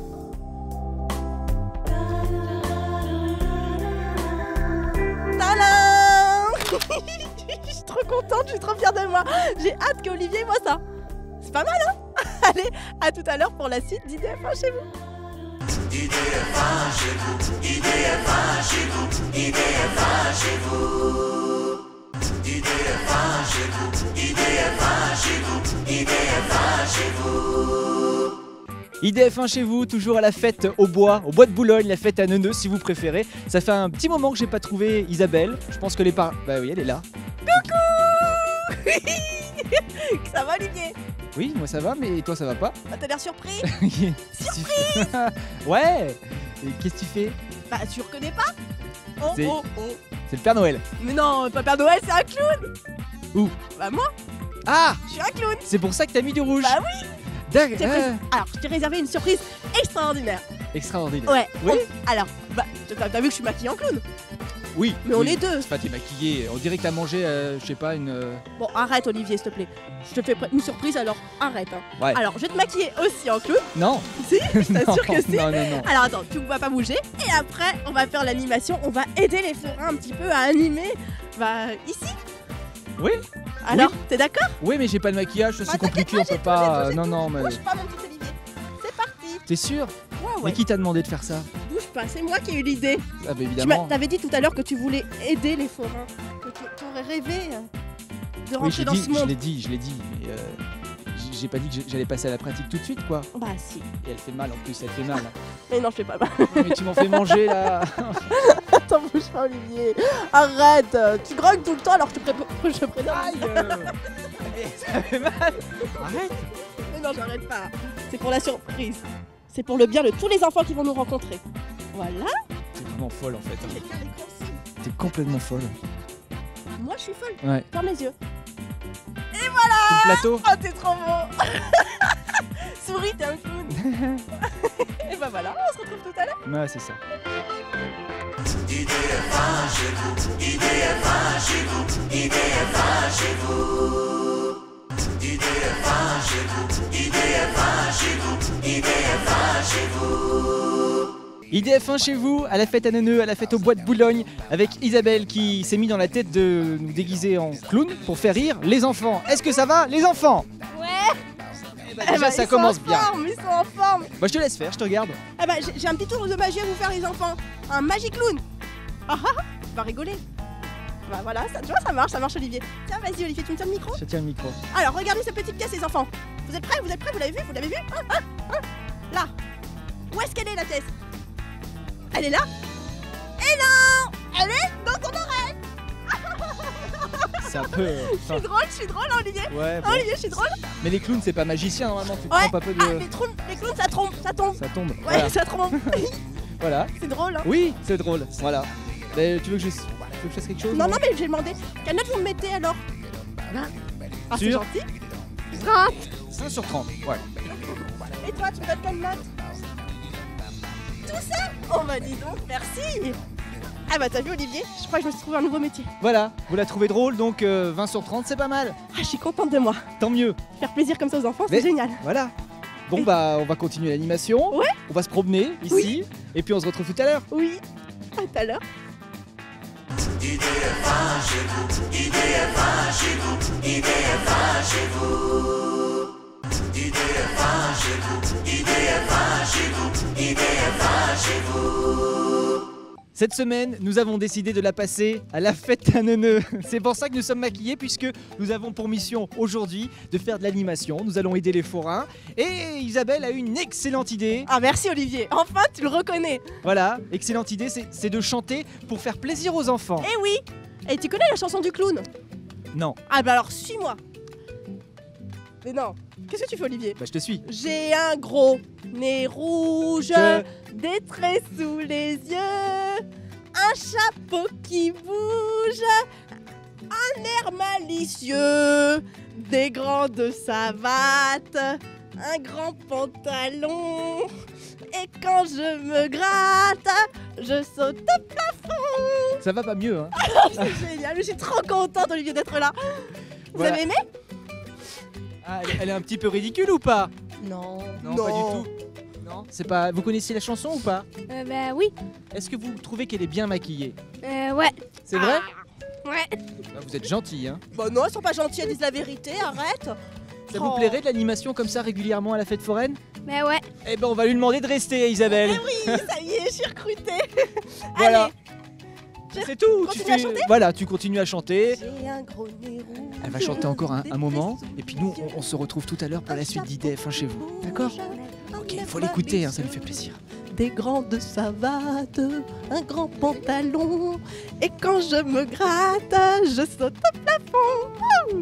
Tadam. Je suis trop contente, je suis trop fière de moi. J'ai hâte qu'Olivier voit ça. C'est pas mal hein. Allez, à tout à l'heure pour la suite d'IDF1 chez vous. IDF1 chez vous, IDF1 chez vous, IDF1 chez vous. IDF1 chez vous, IDF1 chez vous, IDF1 chez vous. IDF1 chez vous, toujours à la fête au bois de Boulogne, la fête à Neuneu si vous préférez. Ça fait un petit moment que j'ai pas trouvé Isabelle. Je pense que les parents. Bah oui, elle est là. Ça va Olivier? Oui, moi ça va, mais toi ça va pas. Bah, t'as l'air surpris? Surprise. Ouais. Et qu'est-ce que tu fais? Bah tu reconnais pas? Oh C'est- oh oh. C'est le Père Noël. Mais non, pas Père Noël, c'est un clown. Où? Bah moi, Ah, je suis un clown. c'est pour ça que t'as mis du rouge. Bah oui. D'accord. Alors, je t'ai réservé une surprise extraordinaire. Extraordinaire. Ouais. Oui. Alors, bah, t'as vu que je suis maquillée en clown? Oui. Mais on oui. est deux. C'est pas t'es maquillé. On dirait que t'as mangé, je sais pas, une. Bon, arrête Olivier, s'il te plaît. Je te fais une surprise, alors arrête. Hein. Ouais. Alors, je vais te maquiller aussi en clown. Non. Si, je t'assure que si. Non, non, non. Alors attends, tu ne vas pas bouger. Et après, on va faire l'animation. On va aider les forains un petit peu à animer. Bah, ici. Oui. Alors, t'es d'accord? Oui, mais j'ai pas de maquillage, ça Bah, c'est t'inquiète compliqué, pas, on peut j'ai pas. tout, j'ai Non, tout. non, mais. Bouge pas, mon petit Olivier. C'est parti. T'es sûr? Ouais, Mais ouais. qui t'a demandé de faire ça? Bouge pas, c'est moi qui ai eu l'idée. Ah, bah évidemment. T'avais dit tout à l'heure que tu voulais aider les forains. Que tu aurais rêvé de Oui, rentrer dans ce je monde. l'ai dit, mais j'ai pas dit que j'allais passer à la pratique tout de suite, quoi. Bah si. Et elle fait mal en plus, elle fait mal. Mais non, je fais pas mal. Mais tu m'en fais manger là. Attends, bouge pas, Olivier. Arrête. Tu grognes tout le temps alors que je préviens. Aïe. Mais ça fait mal. Arrête. Mais non, j'arrête pas. C'est pour la surprise. C'est pour le bien de tous les enfants qui vont nous rencontrer. Voilà. T'es vraiment folle en fait. Je vais hein. faire des grands signes. T'es complètement folle. Moi, je suis folle. Ouais. Ferme les yeux. Tout le plateau. Oh, t'es trop beau. Souris, t'es un clown. Et bah voilà, on se retrouve tout à l'heure. Ouais, c'est ça. IDF1 chez vous, IDF1 chez vous, IDF1 chez vous. IDF1 chez vous, IDF1 chez vous, IDF1 chez vous. IDF1 chez vous, à la fête à Neuneu, à la fête au bois de Boulogne, avec Isabelle qui s'est mis dans la tête de nous déguiser en clown pour faire rire les enfants. Est-ce que ça va, les enfants? Ouais. Eh bah, Eh déjà, bah, ça ils sont commence en bien. forme, ils sont en forme. Bah, je te laisse faire, je te regarde. Eh bah, j'ai un petit tour de magie à vous faire, les enfants. Un Magic Clown. Ah ah, tu vas rigoler. Bah voilà, ça, tu vois, ça marche, Olivier. Tiens, vas-y, Olivier, tu me tiens le micro. Je tiens le micro. Alors, regardez cette petite pièce, les enfants. Vous êtes prêts? Vous l'avez vu? Là. Où est-ce qu'elle est, la pièce? Elle est là? Et non! Elle est dans ton oreille. C'est un peu. Je suis drôle, hein, Olivier. Ouais, bon. Olivier, je suis drôle. Mais les clowns, c'est pas magicien normalement. Tu te Ouais. trompes un peu de. Ah, les clowns, ça tombe. Ça tombe. Ouais, Voilà. ça trompe. Voilà. C'est drôle, hein. Oui, c'est drôle. Voilà. Mais tu veux que je. Tu veux que je fasse quelque chose? Non, non, mais j'ai demandé. Quelle note vous me mettez alors? Ah, c'est Sûr gentil. 30. 5 sur 30, ouais. Et toi, tu me donnes quelle note? Tout ça? Oh bah dis donc, merci. Ah bah t'as vu Olivier, je crois que je me suis trouvé un nouveau métier. Voilà, vous la trouvez drôle, donc 20 sur 30, c'est pas mal. Ah, je suis contente de moi. Tant mieux. Faire plaisir comme ça aux enfants, Mais- c'est génial. Voilà. Bon Et- bah on va continuer l'animation. Ouais. On va se promener ici. Oui. Et puis on se retrouve tout à l'heure. Oui. À tout à l'heure. IDF1 chez vous, IDF1 chez vous, IDF1 chez vous. IDF1 chez vous, IDF1 chez vous, IDF1 chez vous. Cette semaine, nous avons décidé de la passer à la fête à Neuneu. C'est pour ça que nous sommes maquillés, puisque nous avons pour mission aujourd'hui de faire de l'animation. Nous allons aider les forains. Et Isabelle a eu une excellente idée. Ah merci Olivier, enfin tu le reconnais. Voilà, excellente idée, c'est de chanter pour faire plaisir aux enfants. Eh oui. Et tu connais la chanson du clown? Non, Ah bah alors suis-moi. Mais non, qu'est-ce que tu fais Olivier? bah je te suis. J'ai un gros nez rouge, Je- des traits sous les yeux, un chapeau qui bouge, un air malicieux, des grandes savates, un grand pantalon. Et quand je me gratte, je saute au plafond. Ça va pas mieux, hein. C'est génial, je suis trop contente Olivier d'être là. Vous Voilà. avez aimé? Ah, elle est un petit peu ridicule ou pas? Non. Non, pas du tout. Non, c'est pas. Vous connaissiez la chanson ou pas? Bah oui. Est-ce que vous trouvez qu'elle est bien maquillée? Ouais. C'est vrai? Ouais. Ah, vous êtes gentil, hein. Bah non, elles sont pas gentilles, elles disent la vérité, arrête. Ça vous Oh. plairait de l'animation comme ça régulièrement à la fête foraine? Bah ouais. Eh ben on va lui demander de rester, Isabelle. Eh oui, ça y est, je suis recrutée. Voilà. Allez. C'est tout. Continue à chanter Voilà, tu continues à chanter. J'ai un gros nez rouge. Elle va chanter encore un des moment. traits sous Et puis nous, les yeux, on se retrouve tout à l'heure pour un la suite chapeau d'IDF1 chez vous. qui D'accord? bouge, Ok, un il faut air l'écouter, hein, ça lui fait malicieux, plaisir. Des grandes savates, un grand pantalon. Et quand je me gratte, je saute au plafond. Wouh.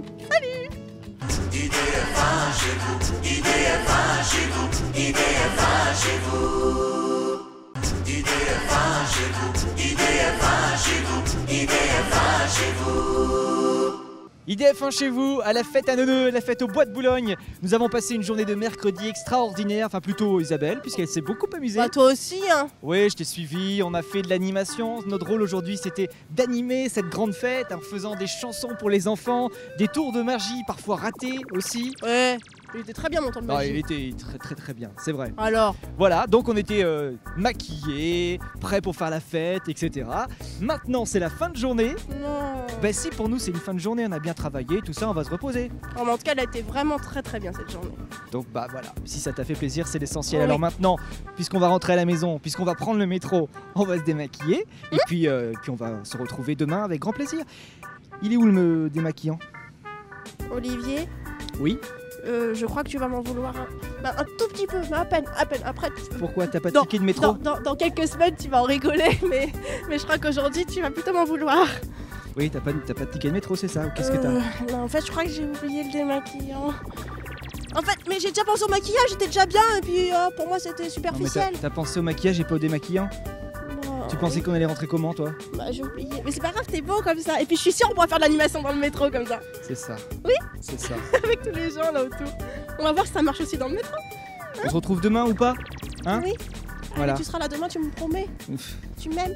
IDF1 chez vous, IDF1 chez vous, IDF1 chez vous. IDF1 chez vous, IDF1 chez vous, IDF1 chez vous. IDF1 chez vous, à la fête à Neuneu, la fête au Bois de Boulogne. Nous avons passé une journée de mercredi extraordinaire, enfin plutôt Isabelle, puisqu'elle s'est beaucoup amusée. Bah toi aussi, hein. Oui, je t'ai suivi, on a fait de l'animation. Notre rôle aujourd'hui, c'était d'animer cette grande fête en faisant des chansons pour les enfants, des tours de magie parfois ratés aussi. Ouais, il était très bien mon tour de Non, magie. il était très bien, c'est vrai. Alors, Voilà, donc on était maquillés, prêts pour faire la fête, etc. Maintenant, c'est la fin de journée. non. Bah si, pour nous, c'est une fin de journée, on a bien travaillé, tout ça, on va se reposer. Oh, mais en tout cas, elle a été vraiment très bien cette journée. Donc bah voilà, si ça t'a fait plaisir, c'est l'essentiel. Oui. Alors maintenant, puisqu'on va rentrer à la maison, puisqu'on va prendre le métro, on va se démaquiller. Et puis on va se retrouver demain avec grand plaisir. Il est où le démaquillant? Olivier, Oui. je crois que tu vas m'en vouloir un tout petit peu, mais à peine. Après, Pourquoi t'as pas de Non, ticket de métro? dans quelques semaines, tu vas en rigoler, mais je crois qu'aujourd'hui, tu vas plutôt m'en vouloir. Oui, t'as pas de ticket de métro, c'est ça? Ou qu'est-ce que t'as? Non, en fait, je crois que j'ai oublié le démaquillant. En fait, mais j'ai déjà pensé au maquillage, j'étais déjà bien, et puis pour moi, c'était Non, mais superficiel. t'as pensé au maquillage et pas au démaquillant? Non, Tu pensais qu'on allait rentrer comment, toi? Bah, j'ai oublié. Mais c'est pas grave, t'es beau comme ça. Et puis, je suis sûre qu'on pourra faire de l'animation dans le métro comme ça, C'est ça. Oui. C'est ça. avec tous les gens là autour. On va voir si ça marche aussi dans le métro. On se retrouve demain ou pas? Hein? Oui. Voilà. Allez, tu seras là demain, tu me promets. Ouf, Tu m'aimes.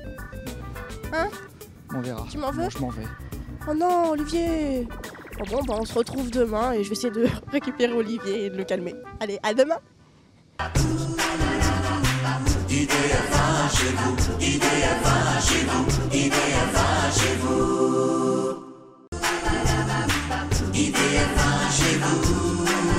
on verra. Tu m'en veux? Bon, je m'en vais. Oh non, Olivier. Bon, bah, on se retrouve demain et je vais essayer de récupérer Olivier et de le calmer. Allez, à demain. IDF1 chez vous, IDF1 chez vous, IDF1 chez vous. IDF1 chez vous.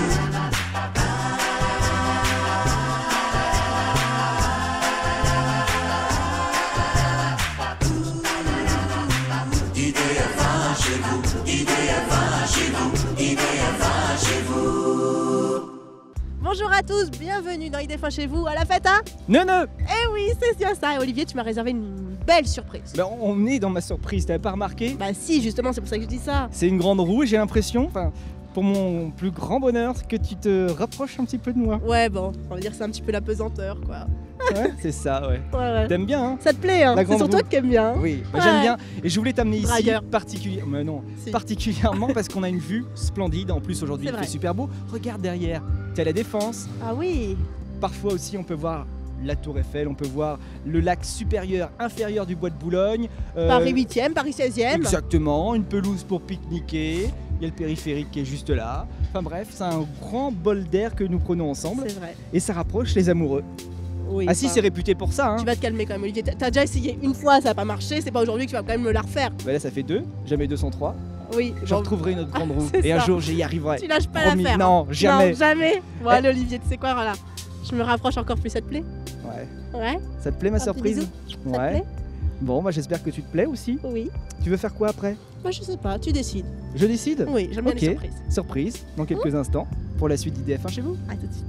IDF1 chez vous, IDF1 chez vous, IDF1 chez vous. Bonjour à tous, bienvenue dans IDF1 chez vous à la fête, hein. Neuneu! Eh oui, c'est bien ça. Et Olivier, tu m'as réservé une belle surprise. Ben, on est dans ma surprise, t'avais pas remarqué? Bah si, justement, c'est pour ça que je dis ça. C'est une grande roue, j'ai l'impression. Enfin, pour mon plus grand bonheur, que tu te rapproches un petit peu de moi. Ouais, bon, on va dire que c'est un petit peu la pesanteur, quoi. Ouais, c'est ça, ouais. Ouais. T'aimes bien, hein? Ça te plaît, hein? La C'est grande surtout roue. toi qui aimes bien. Hein. Oui, bah, Ouais. j'aime bien. Et je voulais t'amener ici Dragueur. particulièrement. Mais non, Si. particulièrement parce qu'on a une vue splendide. En plus, aujourd'hui, C'est il fait vrai. super beau. Regarde derrière, t'as la Défense. Ah oui. Parfois aussi, on peut voir la Tour Eiffel, on peut voir le lac supérieur, inférieur du bois de Boulogne. Paris 8e, Paris 16e. Exactement, une pelouse pour pique-niquer. Il y a le périphérique qui est juste là. Enfin bref, c'est un grand bol d'air que nous prenons ensemble. C'est vrai. Et ça rapproche les amoureux. Oui. Ah si, enfin, c'est réputé pour ça. Hein. Tu vas te calmer quand même, Olivier. T'as déjà essayé une fois, ça n'a pas marché. C'est pas aujourd'hui que tu vas quand même me la refaire. Bah là, ça fait 2, jamais 203. Oui. Je bon, retrouverai notre grande roue. c'est Et un ça. jour, j'y arriverai. Tu lâches pas Promis. l'affaire. Non, jamais. Non, jamais. Bon, Eh. allez, Olivier, tu sais quoi, voilà. Je me rapproche encore plus, ça te plaît? Ouais. Ouais. Ça te plaît ma Un petit surprise? bisou. Ça te Ouais. plaît? Bon, bah j'espère que tu te plais aussi. Oui. Tu veux faire quoi après? Moi, je sais pas, tu décides. Je décide. Oui, j'aime bien Ok. les surprises. Surprise, dans quelques instants, pour la suite d'IDF1 chez vous. À tout de suite.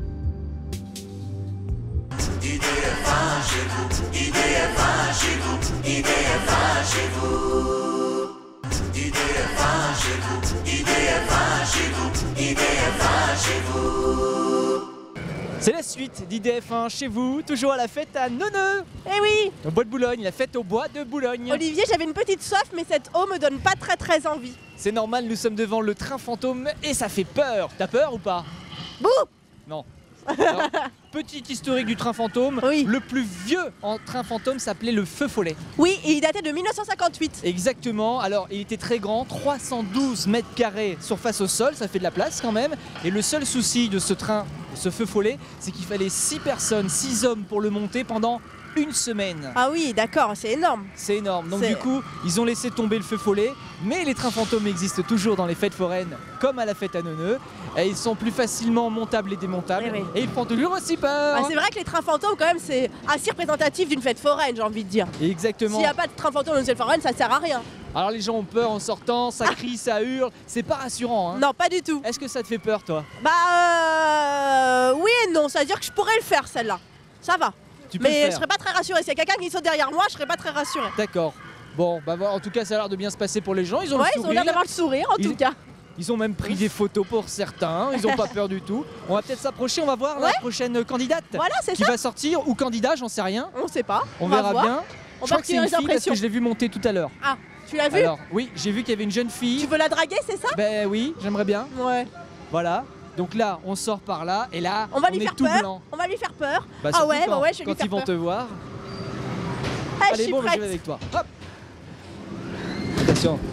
IDF1 chez vous, IDF1 chez vous, IDF1 chez vous. IDF1 chez vous, IDF1 chez vous, IDF1 chez vous. C'est la suite d'IDF1 chez vous, toujours à la fête à Neuneu, Eh oui, au bois de Boulogne, la fête au bois de Boulogne. Olivier, j'avais une petite soif, mais cette eau me donne pas très envie. C'est normal, nous sommes devant le train fantôme et ça fait peur. T'as peur ou pas? Bouh! Non. Alors, petit historique du train fantôme, Oui. le plus vieux en train fantôme s'appelait le Feu Follet. Oui, et il datait de 1958. Exactement, alors il était très grand, 312 mètres carrés surface au sol, ça fait de la place quand même. Et le seul souci de ce train, ce Feu Follet, c'est qu'il fallait 6 personnes, 6 hommes pour le monter pendant une semaine. Ah oui, d'accord, c'est énorme. C'est énorme. Donc C'est- du coup, ils ont laissé tomber le Feu Follet, mais les trains fantômes existent toujours dans les fêtes foraines, comme à la fête à Neuneu. Et ils sont plus facilement montables et démontables. Oui, oui. Et ils font toujours aussi peur. Ah, c'est vrai que les trains fantômes, quand même, c'est assez représentatif d'une fête foraine, j'ai envie de dire. Exactement. S'il n'y a pas de train fantôme dans une fête foraine, ça sert à rien. Alors les gens ont peur en sortant, ça crie, ça hurle. C'est pas rassurant. Hein. Non, pas du tout. Est-ce que ça te fait peur, toi? Bah, oui et non, c'est-à-dire que je pourrais le faire, celle-là. Ça va. Tu peux le Mais je faire. serais pas très rassurée. S'il y a quelqu'un qui saute derrière moi, je serais pas très rassurée. D'accord. Bon, bah voilà, en tout cas, ça a l'air de bien se passer pour les gens. Ils ont Ouais, le ils ont sourire. l'air d'avoir le sourire en Ils- tout cas. Ils ont même pris des photos pour certains. Ils ont pas peur du tout. On va peut-être s'approcher. On va voir la Ouais. prochaine candidate Voilà, c'est qui ça. va sortir ou candidat, j'en sais rien. On sait pas. On va verra voir. bien. On Je va crois que c'est une recueillir les fille parce impressions. que je l'ai vu monter tout à l'heure. Ah, tu l'as vu? Alors, oui, j'ai vu qu'il y avait une jeune fille. Tu veux la draguer, c'est ça? Ben oui, j'aimerais bien. Ouais. Voilà. Donc là, on sort par là et là, On va lui est faire tout peur. blanc. On va lui faire peur. Bah, Ah surtout ouais, quand, bah ouais, je vais lui quand faire ils vont peur. te voir. Ah, je Allez, suis bon, je prête. vais avec toi. Hop. Attention.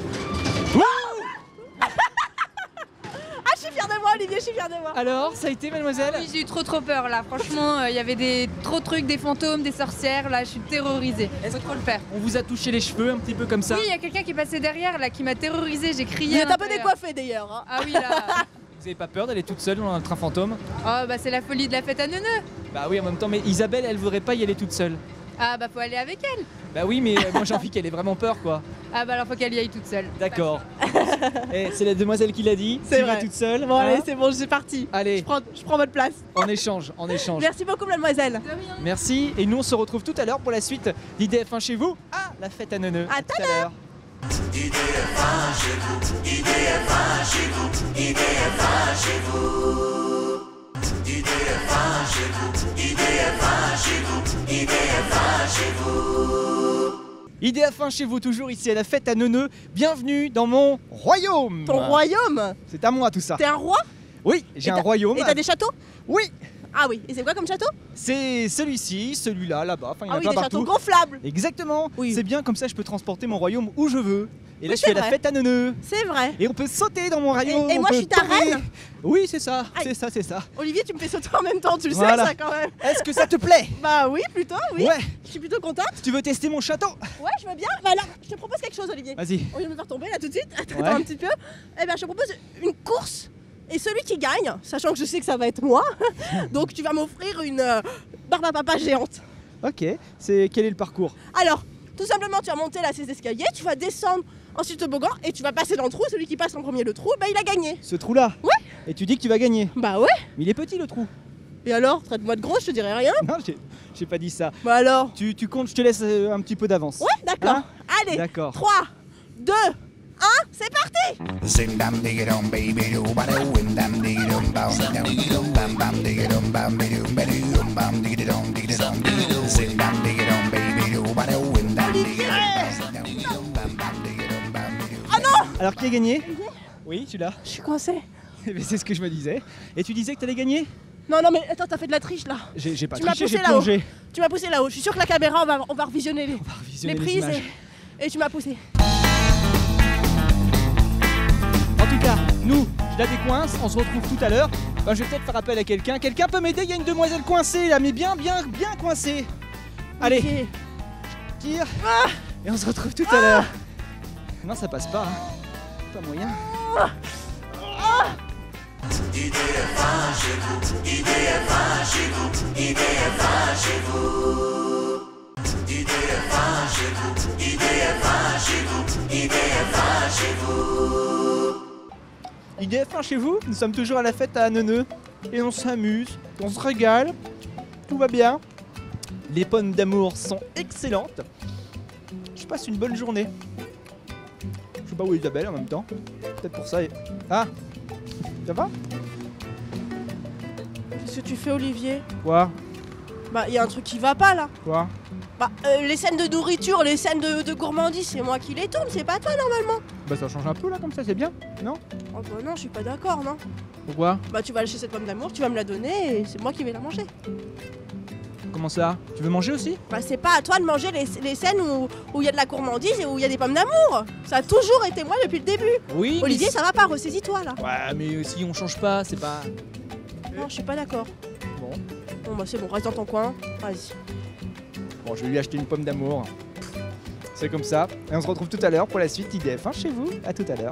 Ah, je suis fière de moi, Olivier, je suis fière de moi. Alors, ça a été, mademoiselle? Oui, j'ai eu trop peur là. Franchement, il y avait trop de trucs, des fantômes, des sorcières. Là, je suis terrorisée. Faut trop le faire. On vous a touché les cheveux un petit peu comme ça? Oui, il y a quelqu'un qui est passé derrière là, qui m'a terrorisée. J'ai Vous crié. êtes à un peu l'intérieur. décoiffée d'ailleurs. Hein. Ah oui là. Vous avez pas peur d'aller toute seule dans un train fantôme? Oh bah c'est la folie de la fête à Neuneu. Bah oui, en même temps, mais Isabelle, elle voudrait pas y aller toute seule. Ah bah faut aller avec elle. Bah oui, mais moi j'ai envie qu'elle ait vraiment peur, quoi. Ah bah alors faut qu'elle y aille toute seule. D'accord. Eh, c'est la demoiselle qui l'a dit. C'est Tu vas vrai. toute seule. Bon, allez, hein c'est bon, c'est parti. Allez, Je prends votre place. on échange, on échange. Merci beaucoup, mademoiselle. De rien. Merci. Et nous, on se retrouve tout à l'heure pour la suite d'IDF1 chez vous. Ah, la fête à Neuneu. À tout à l'heure. IDF1 chez vous, IDF1 chez vous, IDF1 chez vous. IDF1 chez vous, IDF1 chez vous, IDF1 chez vous. IDF1 chez vous, toujours ici à la fête à Neuneu. Bienvenue dans mon royaume. Ton royaume? C'est à moi tout ça. T'es un roi? Oui, j'ai Et un t'as- royaume. Et t'as des châteaux? Oui, Ah oui, et c'est quoi comme château? c'est celui-ci, celui-là, là-bas. Enfin, il y en Ah a oui, plein des châteaux partout. gonflables. Exactement. Oui. C'est bien comme ça, je peux transporter mon royaume où je veux. Et là, Oui, je suis à c'est la vrai. fête à Neuneu. C'est vrai. Et on peut sauter dans mon royaume. Et on moi, peut je suis ta tomber. reine. Oui, c'est ça, Aïe. c'est ça, c'est ça. Olivier, tu me fais sauter en même temps, tu le Voilà. sais ça quand même. Est-ce que ça te plaît? Bah oui, plutôt, oui. Ouais. Je suis plutôt contente. Tu veux tester mon château? Ouais, je veux bien. Bah alors, je te propose quelque chose, Olivier. Vas-y. Au lieu de me faire tomber là tout de suite, attends Ouais. un petit peu. Eh ben, je te propose une course. Et celui qui gagne, sachant que je sais que ça va être moi, donc tu vas m'offrir une barbe à papa géante. Ok. C'est quel est le parcours? Alors, tout simplement, tu vas monter là ces escaliers, tu vas descendre ensuite le toboggan et tu vas passer dans le trou. Celui qui passe en premier le trou, bah il a gagné. Ce trou-là? Ouais. Et tu dis que tu vas gagner? Bah ouais. Mais il est petit le trou. Et alors, traite-moi de grosse, je te dirai rien. Non, j'ai pas dit ça. Bah alors. Tu comptes, je te laisse un petit peu d'avance. Ouais, d'accord. Hein? Allez, D'accord. 3, 2, C'est parti. Zim dam diggy dum baby doo ba doo wim dam diggy dum bam dum bam bam diggy dum bam dum bam diggy dum zim dam diggy dum baby doo ba doo wim dam diggy dum bam bam diggy dum bam Ah non. Alors qui a gagné? Oui, tu l'as. Je suis coincée. C'est ce que je me disais. Et tu disais que t'allais gagner? Non, mais attends, t'as fait de la triche là. J'ai pas Tu m'as triché, poussé j'ai là-haut. plongé. Tu m'as poussé là-haut. Je suis sûre que la caméra, on va revisionner les Revisionner les prises images. et tu m'as poussé. En tout cas, nous, je la décoince, on se retrouve tout à l'heure. Ben, je vais peut-être faire appel à quelqu'un. Quelqu'un peut m'aider? Il y a une demoiselle coincée là, mais bien coincée. Allez, Ok. tire. Et on se retrouve tout à l'heure. Non, ça passe pas. Hein. Pas moyen. IDF1 chez vous, nous sommes toujours à la fête à Annoneux et on s'amuse, on se régale, tout va bien. Les pommes d'amour sont excellentes. Je passe une bonne journée. Je sais pas où est Isabelle en même temps. Peut-être pour ça. Ah, ça va? Qu'est-ce que tu fais, Olivier? Quoi? Bah, il y a un truc qui va pas là. Quoi? Bah, les scènes de nourriture, les scènes de gourmandise, c'est moi qui les tourne, c'est pas toi normalement. Bah ça change un peu là comme ça, c'est bien, non? Oh bah non, je suis pas d'accord, non. Pourquoi? Bah, tu vas lâcher cette pomme d'amour, tu vas me la donner et c'est moi qui vais la manger. Comment ça? Tu veux manger aussi? Bah, c'est pas à toi de manger les scènes où il y a de la gourmandise et où il y a des pommes d'amour. Ça a toujours été moi depuis le début. Oui. Olivier, ça va pas, ressaisis-toi là. Ouais, mais si on change pas, c'est pas. Non, je suis pas d'accord. Bon. Bon, bah, c'est bon, reste dans ton coin. Vas-y. Bon, je vais lui acheter une pomme d'amour. C'est comme ça. Et on se retrouve tout à l'heure pour la suite IDF1 chez vous. À tout à l'heure.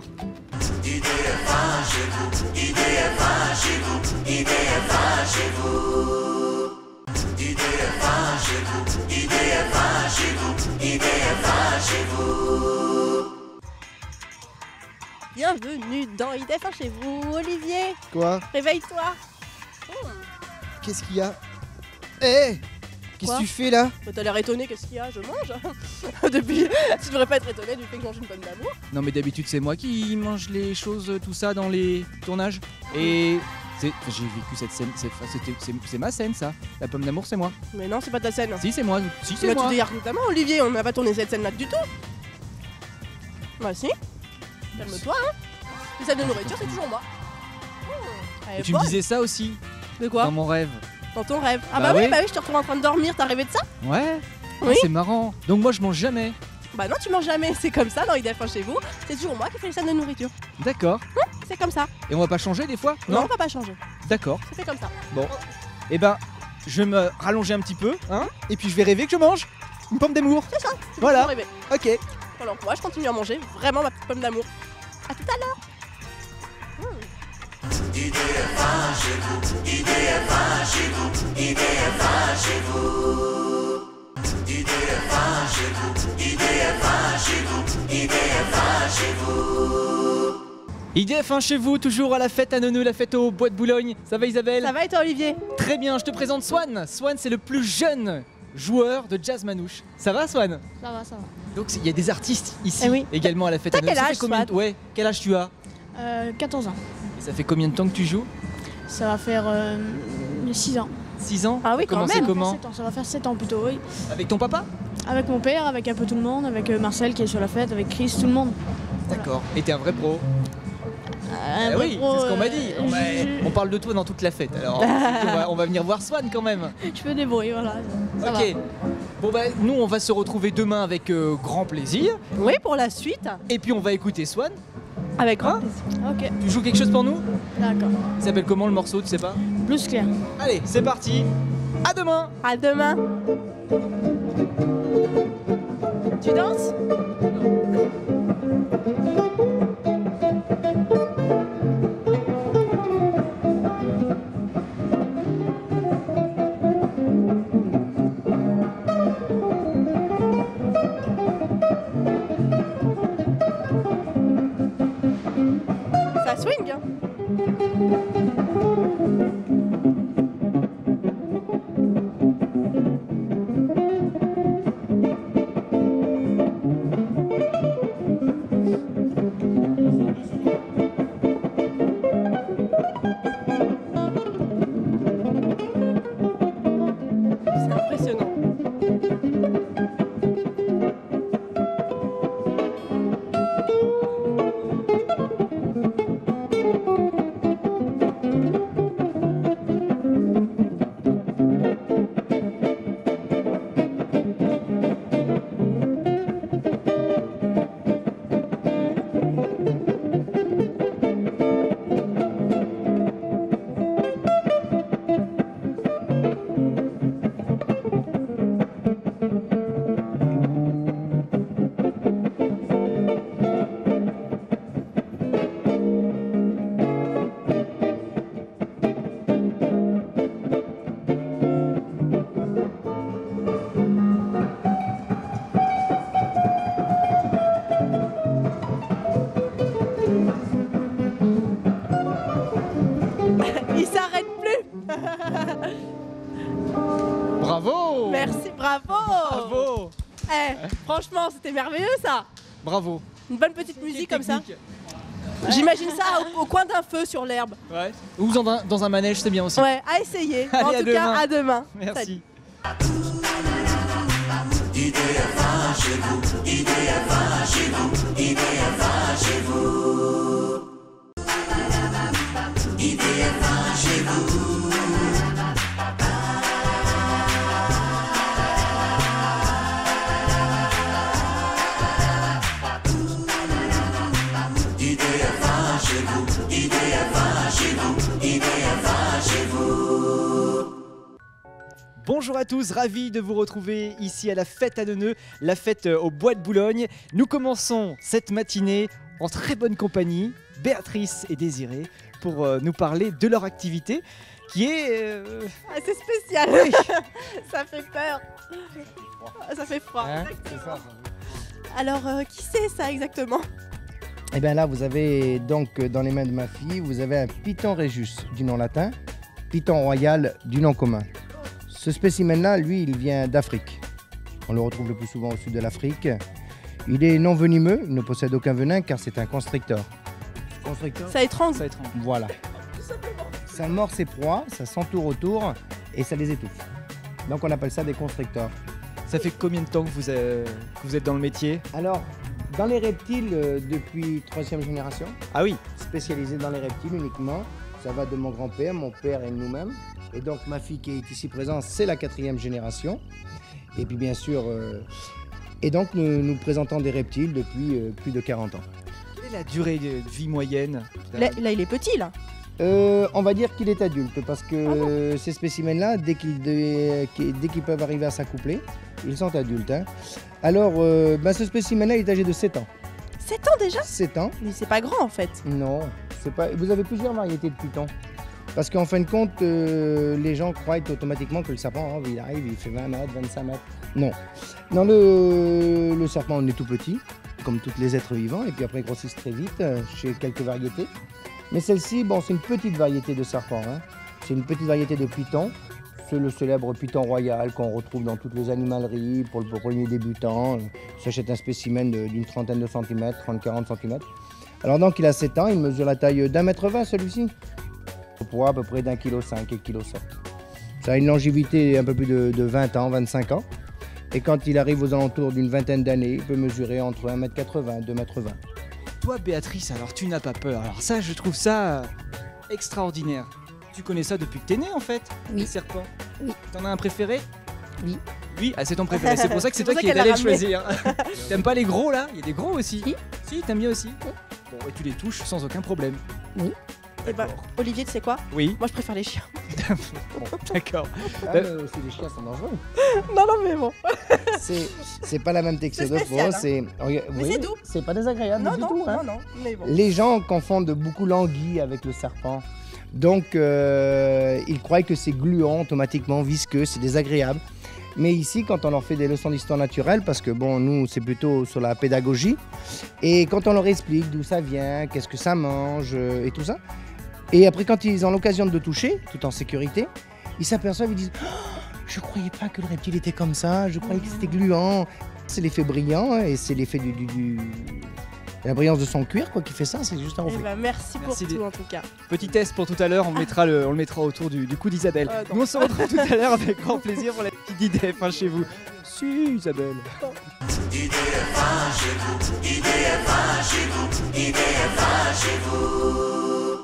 Bienvenue dans IDF1 chez vous, Olivier. Quoi? Réveille-toi. Qu'est-ce qu'il y a? Eh! Qu'est-ce Quoi que tu fais là? Bah, t'as l'air étonné, qu'est-ce qu'il y a? Je mange. Depuis, tu devrais pas être étonné du fait que je mange une pomme d'amour. Non mais d'habitude c'est moi qui mange les choses, tout ça dans les tournages. Et j'ai vécu cette scène, c'est ma scène ça. La pomme d'amour c'est moi. Mais non, c'est pas ta scène. Si c'est moi, si c'est Mais moi. tu dégardes notamment, Olivier, on n'a pas tourné cette scène-là du tout. Bah si. Calme-toi, hein. Les scènes de nourriture, c'est toujours moi. Elle Et est tu me bonne. disais ça aussi De quoi? dans mon rêve. Dans ton rêve. Ah Bah bah, oui. oui, je te retrouve en train de dormir, t'as rêvé de ça? Ouais. Oui. Ah, c'est marrant. Donc moi je mange jamais. Bah non, tu manges jamais, c'est comme ça dans IDF1 chez vous. C'est toujours moi qui fais les scènes de nourriture. D'accord. C'est comme ça. Et on va pas changer des fois? Non, on va pas changer. D'accord. C'est fait comme ça. Bon. Eh ben, je vais me rallonger un petit peu, hein, et puis je vais rêver que je mange une pomme d'amour. C'est ça. Voilà. Faut rêver. Ok. Alors moi, je continue à manger vraiment ma petite pomme d'amour. À tout à l'heure. IDF1 chez vous, toujours à la fête à Neuneu, la fête au Bois de Boulogne. Ça va Isabelle? Ça va et toi, Olivier? Très bien, je te présente Swan. Swan, c'est le plus jeune joueur de jazz manouche. Ça va Swan? Ça va, ça va. Donc il y a des artistes ici Eh oui. également à la fête T'as à Neuneu. quel Ça fait âge, combien de- Swan Ouais, quel âge tu as? 14 ans. Et ça fait combien de temps que tu joues? Ça va faire 6 ans. 6 ans? Ah oui, quand Comment c'est même. comment? 7 ans, ça va faire 7 ans plutôt, oui. Avec ton papa? Avec mon père, avec un peu tout le monde, avec Marcel qui est sur la fête, avec Chris, tout le monde. D'accord. Et t'es un vrai pro? Un Eh vrai oui, pro, c'est ce qu'on m'a dit. On parle de toi dans toute la fête. Alors on va venir voir Swan quand même. Je fais des bruits, voilà. Ça va. Ok. Bon bah nous on va se retrouver demain avec grand plaisir. Oui, pour la suite. Et puis on va écouter Swan. Avec grand Hein plaisir. Ok, Tu joues quelque chose pour nous? d'accord. Il s'appelle comment le morceau, tu sais pas? Blues clair. Allez, c'est parti. À demain. À demain. Tu danses? Ça swing, hein. Bravo. Merci, bravo. Bravo. Franchement, c'était merveilleux ça. Bravo. Une bonne petite musique comme ça. J'imagine ça au coin d'un feu sur l'herbe. Ouais. Ou dans un manège, c'est bien aussi. Ouais, à essayer. Allez, En à tout cas, demain. à demain. Merci. IDF1 chez vous, IDF1 chez vous, IDF1 chez vous. IDF1 chez vous. IDF1 chez vous, IDF1 chez vous, IDF1 chez vous. Bonjour à tous, ravi de vous retrouver ici à la fête à Neuneu, la fête au Bois de Boulogne. Nous commençons cette matinée en très bonne compagnie, Béatrice et Désirée, pour nous parler de leur activité qui est... C'est spécial. Oui. Ça fait peur. Ça fait froid. Hein, Exactement. Alors, qui c'est ça exactement? Et bien là, vous avez donc dans les mains de ma fille, vous avez un Python Regius du nom latin, Python royal du nom commun. Ce spécimen-là, lui, il vient d'Afrique. On le retrouve le plus souvent au sud de l'Afrique. Il est non venimeux, il ne possède aucun venin car c'est un constricteur. Constricteur. Ça étrange. Ça va être... Voilà. Ça mord ses proies, ça s'entoure autour et ça les étouffe. Donc on appelle ça des constricteurs. Ça fait combien de temps que vous êtes dans le métier? Alors, dans les reptiles, depuis 3e génération, Ah oui. spécialisé dans les reptiles uniquement. Ça va de mon grand-père, mon père et nous-mêmes. Et donc ma fille qui est ici présente, c'est la 4e génération. Et puis bien sûr, et donc nous présentons des reptiles depuis plus de 40 ans. Quelle est la durée de vie moyenne? Là, il est petit là. On va dire qu'il est adulte parce que ces spécimens-là, dès qu'ils peuvent arriver à s'accoupler, ils sont adultes. Hein. Alors, ce spécimen-là il est âgé de 7 ans. 7 ans déjà? 7 ans. Mais c'est pas grand en fait. Non, c'est pas. Vous avez plusieurs variétés de pythons. Parce qu'en fin de compte, les gens croient automatiquement que le serpent, il arrive, il fait 20 mètres, 25 mètres. Non. Non, le serpent, on est tout petit, comme tous les êtres vivants, et puis après, ils grossissent très vite chez quelques variétés. Mais celle-ci, bon, c'est une petite variété de serpent. Hein. C'est une petite variété de python. C'est le célèbre python royal qu'on retrouve dans toutes les animaleries pour le premier débutant. On s'achète un spécimen d'une trentaine de centimètres, 30-40 centimètres. Alors donc, il a 7 ans, il mesure la taille d'1,20 m celui-ci. Au poids à peu près d'1,5 kg et 1,7 kg. Ça a une longévité un peu plus de 20 ans, 25 ans. Et quand il arrive aux alentours d'une vingtaine d'années, il peut mesurer entre 1,80 m et 2,20 m. Toi Béatrice, alors tu n'as pas peur. Alors ça, je trouve ça extraordinaire. Tu connais ça depuis que t'es née en fait? Oui. Les serpents? Oui. T'en as un préféré? Oui. Oui, ah, c'est ton préféré. C'est pour ça que c'est C'est toi pour qui ça es qu'elle allé l'a le choisir. T'aimes pas les gros là? Il y a des gros aussi. Si. Si, t'aimes bien aussi? Bon, et tu les touches sans aucun problème. Oui. Et bah, Olivier, tu sais quoi? Oui. Moi je préfère les chiens. Bon, d'accord. Ah, mais aussi les chiens sont dangereux. Non, mais bon. C'est pas la même texture de spécial, peau. hein. Oui, c'est doux. C'est pas désagréable Non, du non, tout. Hein. non, mais bon. Les gens confondent beaucoup l'anguille avec le serpent. Donc, ils croient que c'est gluant, automatiquement visqueux, c'est désagréable. Mais ici, quand on leur fait des leçons d'histoire naturelle, parce que bon, nous, c'est plutôt sur la pédagogie, et quand on leur explique d'où ça vient, qu'est-ce que ça mange, et tout ça, et après, quand ils ont l'occasion de le toucher, tout en sécurité, ils s'aperçoivent, ils disent oh, « Je croyais pas que le reptile était comme ça, je croyais que c'était gluant. » C'est l'effet brillant, hein, et c'est l'effet la brillance de son cuir quoi, qui fait ça, c'est juste un Eh reflet. bah, merci pour Merci tout en tout cas. Petit test pour tout à l'heure, on le mettra autour du cou d'Isabelle. Non. Nous on se retrouve tout à l'heure avec grand plaisir pour la petite IDF1 chez vous. Si Isabelle. IDF1 chez vous, IDF1 chez vous, IDF1 chez vous.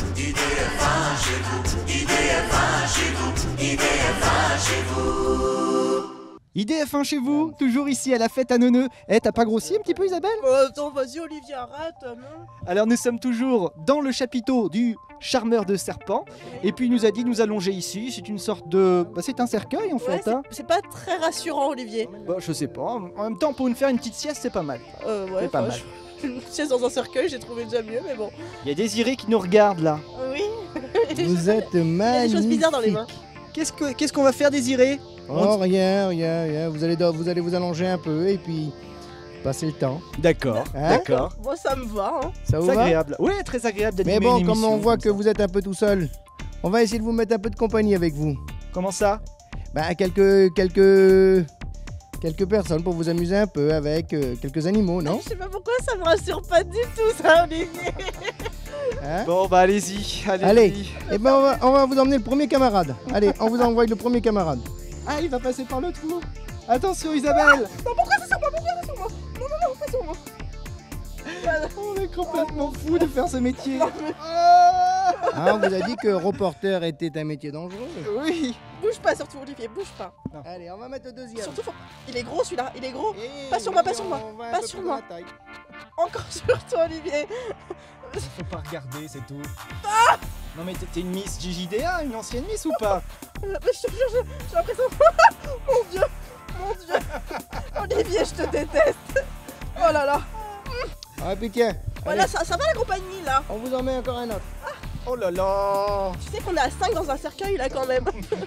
IDF1 chez vous, IDF1 chez vous, IDF1 chez vous. IDF1 chez vous, toujours ici à la fête à Neuneu. Eh, t'as pas grossi un petit peu Isabelle? Attends, vas-y Olivier, arrête, non? Alors nous sommes toujours dans le chapiteau du charmeur de serpent. Et puis il nous a dit de nous allonger ici. C'est une sorte de... c'est un cercueil en Ouais, fait. Hein. c'est pas très rassurant Olivier. Bah, je sais pas. En même temps, pour nous faire une petite sieste, c'est pas mal. Ouais, C'est pas enfin, mal. Une sieste dans un cercueil, j'ai trouvé déjà mieux, mais bon. Il y a Désirée qui nous regarde là. Oui. Vous êtes Il y a magnifique. des choses bizarres dans les mains. Qu'est-ce qu'on va faire Désirée? Oh, rien. Vous allez vous allonger un peu et puis passer le temps. D'accord, Hein? d'accord. Moi ça me va. Hein. Ça vous C'est va? agréable. Ouais, très agréable Mais d'animer bon, une comme on émission voit comme que ça. vous êtes un peu tout seul, On va essayer de vous mettre un peu de compagnie avec vous. Comment ça? Bah, quelques personnes pour vous amuser un peu avec quelques animaux, non? Je sais pas pourquoi ça me rassure pas du tout ça, Olivier. Hein? Bon bah allez-y, Allez, et ben on va vous emmener le premier camarade. Allez, on vous envoie le premier camarade. Ah, il va passer par le trou. Attention Isabelle. Non, pourquoi c'est sur moi? Pourquoi c'est sur moi? Non, pas sur moi. On est complètement fou de faire ce métier. Ah, on vous a dit que reporter était un métier dangereux. Oui. Bouge pas surtout, Olivier, bouge pas. Allez, on va mettre le deuxième. Surtout, il est gros celui-là, il est gros. Et Pas sur moi, oui, pas sur moi, on va un pas peu sur plus dans moi. la taille. Encore sur toi, Olivier. Faut pas regarder, c'est tout. Non mais t'es une Miss JJDA, une ancienne Miss ou pas? Mais je te jure, j'ai l'impression. Mon Dieu, mon Dieu. Olivier, je te déteste. Oh là là. Ah, puis tiens, Voilà, allez, ça va la compagnie là. on vous en met encore un autre. Oh là là. Tu sais qu'on est à 5 dans un cercueil là quand même.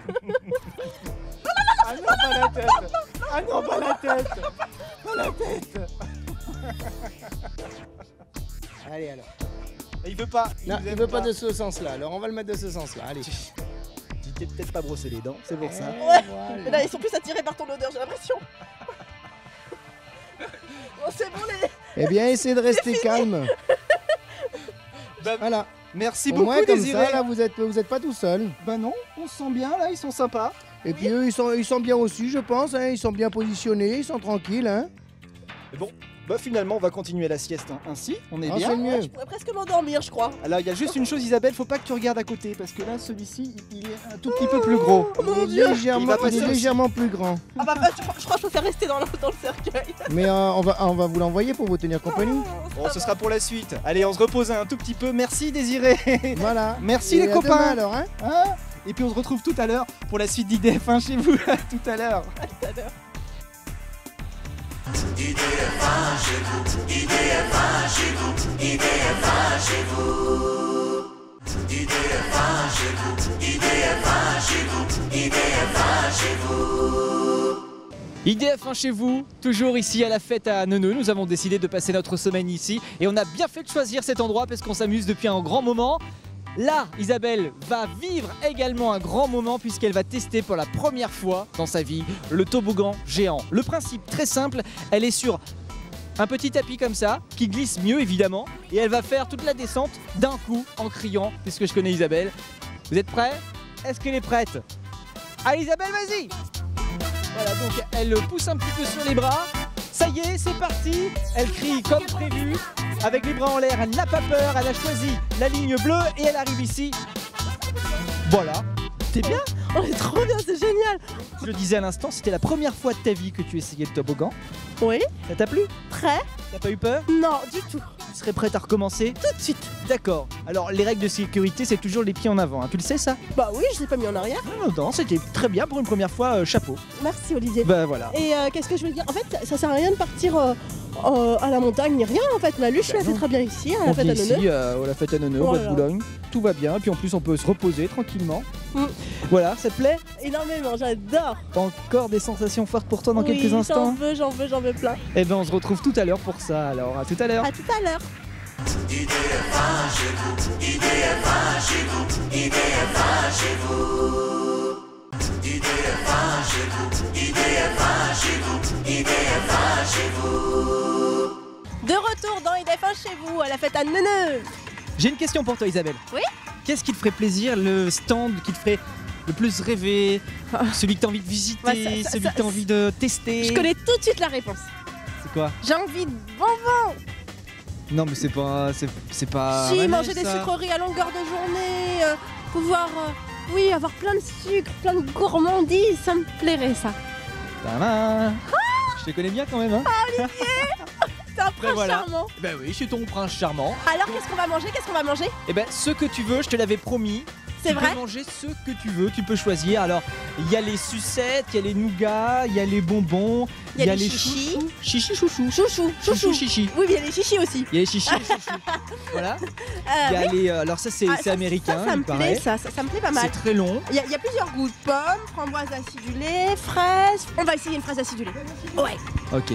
Ah non, pas la tête. Ah non, pas la tête. Pas la tête. Allez alors. Il veut pas. Non, nous il aime veut pas de ce sens-là, alors on va le mettre de ce sens-là. Allez. Tu t'es peut-être pas brossé les dents, c'est pour ça. Ouais. Voilà. Mais là, ils sont plus attirés par ton odeur, j'ai l'impression. Bon, c'est bon les. Eh bien, essayez de rester calme. Bah, Voilà. merci Au beaucoup moins, comme Désiré. ça, là, vous êtes pas tout seul. Bah non, on se sent bien là, ils sont sympas. Et puis eux, ils sont bien aussi, je pense. Hein. Ils sont bien positionnés, ils sont tranquilles. Hein. Mais bon, bah finalement on va continuer la sieste ainsi, on est Ah, bien. c'est mieux. Je pourrais presque m'endormir, je crois. Alors il y a juste une chose Isabelle, faut pas que tu regardes à côté parce que là celui-ci il est un tout petit peu plus gros. Oh mon Il Dieu. est légèrement, Il va passer il est aussi. légèrement plus grand. Ah bah, je crois que je préfère rester dans le cercueil. Mais on va vous l'envoyer pour vous tenir compagnie. Bon, ce sera pour la suite. Allez, on se repose un tout petit peu. Merci Désiré. Voilà. Merci Et les à copains. demain, alors, hein. Hein et puis on se retrouve tout à l'heure pour la suite d'IDF1 chez vous. À tout à l'heure. IDF1 chez vous, IDF1 chez vous, IDF1 chez vous. IDF1 chez vous, IDF1 chez vous, IDF1 chez vous. IDF1 chez vous, toujours ici à la fête à Neuneu. Nous avons décidé de passer notre semaine ici et on a bien fait de choisir cet endroit parce qu'on s'amuse depuis un grand moment. Là, Isabelle va vivre également un grand moment puisqu'elle va tester pour la première fois dans sa vie le toboggan géant. Le principe très simple, elle est sur un petit tapis comme ça, qui glisse mieux évidemment, et elle va faire toute la descente d'un coup en criant, puisque je connais Isabelle. Vous êtes prêts? Est-ce qu'elle est prête? Allez Isabelle, vas-y! Voilà, donc elle pousse un petit peu sur les bras. Ça y est, c'est parti. Elle crie comme prévu, avec les bras en l'air. Elle n'a pas peur. Elle a choisi la ligne bleue et elle arrive ici. Voilà. C'est bien. On est trop bien, c'est génial. Je le disais à l'instant, c'était la première fois de ta vie que tu essayais le toboggan. Oui, Ça t'a plu? prêt? T'as pas eu peur? Non, du tout. Tu serais prête à recommencer? Tout de suite. D'accord. Alors les règles de sécurité, c'est toujours les pieds en avant. Hein. Tu le sais ça? Bah oui, je l'ai pas mis en arrière. Non, c'était très bien pour une première fois. Chapeau. Merci Olivier. Bah voilà. Et qu'est-ce que je veux dire? En fait, ça sert à rien de partir à la montagne ni rien. En fait, la luche, Bah elle fait non. très bien ici, à On la fête vit à ici Neuneu. à la fête à Neuneu, au bois de Voilà. Boulogne. Tout va bien. Puis en plus, on peut se reposer tranquillement. Mm. Voilà, ça te plaît? Énormément, j'adore. Encore des sensations fortes pour toi dans Oui, quelques instants. J'en veux plein. Eh ben on se retrouve tout à l'heure pour ça. Alors à tout à l'heure. À tout à l'heure. IDF1 chez vous, IDF1 chez vous, IDF1 chez vous. IDF1 chez vous, IDF1 chez vous, IDF1 chez vous. De retour dans IDF1 chez vous, à la fête à Neuneu. J'ai une question pour toi Isabelle. Oui. Qu'est-ce qui te ferait plaisir, le stand qui te ferait le plus rêver, celui que tu as envie de visiter, Ouais, ça- celui ça- que tu as envie de tester? Je connais tout de suite la réponse. C'est quoi? J'ai envie de bonbons. Non mais c'est pas un Si, manège, manger des ça. sucreries à longueur de journée, pouvoir, oui, avoir plein de sucre, plein de gourmandises, ça me plairait ça. Tadam. Je te connais bien quand même hein. C'est un prince voilà. charmant. Ben oui, je suis ton prince charmant. Alors qu'est-ce qu'on va manger? Eh ben ce que tu veux, je te l'avais promis. C'est Tu vrai? peux manger ce que tu veux, tu peux choisir. Alors, il y a les sucettes, il y a les nougats, il y a les bonbons, Il y a les chichis. chouchous. Chichi chouchou. Chouchou. Chichi. Oui, mais il y a les chichis aussi. Il y a les chichis et les chouchous. Voilà. Il y a Oui. les alors ça c'est Ah, c'est américain, ça il me paraît. plaît, ça me plaît pas C'est mal. très long. Il y a plusieurs goûts, pommes, framboises acidulées, fraises. On va essayer une fraise acidulée. Ouais. OK.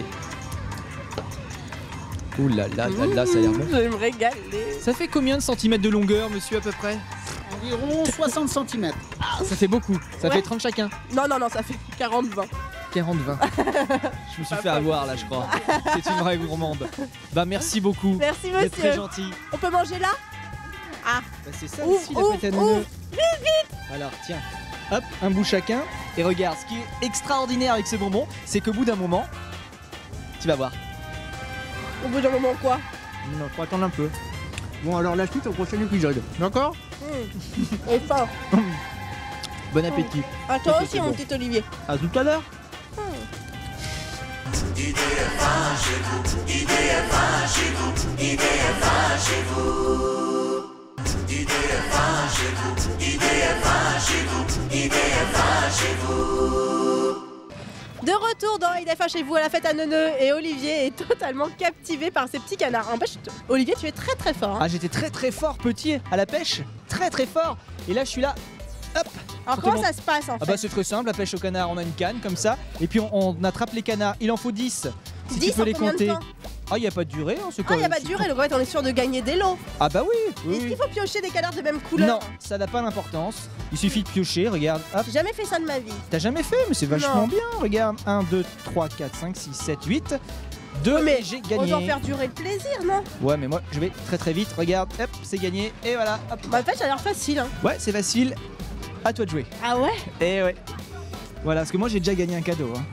Ouh là là là là, ça a l'air bon. Je vais me régaler. Ça fait combien de centimètres de longueur, monsieur, à peu près? environ 60 cm. Ça fait beaucoup, ça Ouais. fait 30 chacun. Non, ça fait 40-20. 40-20. Je me suis fait avoir là, je crois. C'est une vraie gourmande. Bah merci beaucoup. Merci Vous êtes très monsieur. gentil. On peut manger là? Bah, c'est ça Ouvre, aussi la ouvre, fête à Nono. Alors tiens, hop, un bout chacun. Et regarde, ce qui est extraordinaire avec ces bonbons, c'est qu'au bout d'un moment, tu vas voir. Au bout d'un moment quoi? Non, faut attendre un peu. Bon, alors la suite au prochain épisode. D'accord? Et faim. Bon appétit. À toi Ça, aussi c'est mon bon. petit Olivier. À tout à l'heure. IDF1 chez vous, IDF1 chez vous, IDF1 chez vous. IDF1 chez vous, IDF1 chez vous, IDF1 chez vous. De retour dans IDF1 chez vous à la fête à Neuneu et Olivier est totalement captivé par ces petits canards. Olivier, tu es très très fort. Hein. Ah, j'étais très très fort petit à la pêche. Très très fort. Et là, je suis là. Hop. Alors comment ça se passe en Ah fait? bah c'est très simple, la pêche au canard, on a une canne comme ça, et puis on attrape les canards, il en faut 10. Si 10 tu peux en les combien de compter. temps? Ah, il n'y a pas de durée, hein, c'est Ah, il n'y a pas de durée, donc en fait on est sûr de gagner des lots. Ah bah oui, oui, Est-ce oui. qu'il faut piocher des canards de même couleur? Non, ça n'a pas d'importance. Il suffit de piocher, regarde, hop. J'ai jamais fait ça de ma vie. T'as jamais fait, mais c'est vachement Non. bien, regarde. 1, 2, 3, 4, 5, 6, 7, 8. 2, Mais j'ai On gagné. doit faire durer le plaisir, non? Ouais, mais moi je vais très très vite, regarde, hop, c'est gagné, et voilà, hop. Bah en fait ça a l'air facile. Hein. Ouais, c'est facile, à toi de jouer. Ah ouais? Et ouais. Voilà, parce que moi j'ai déjà gagné un cadeau. Hein.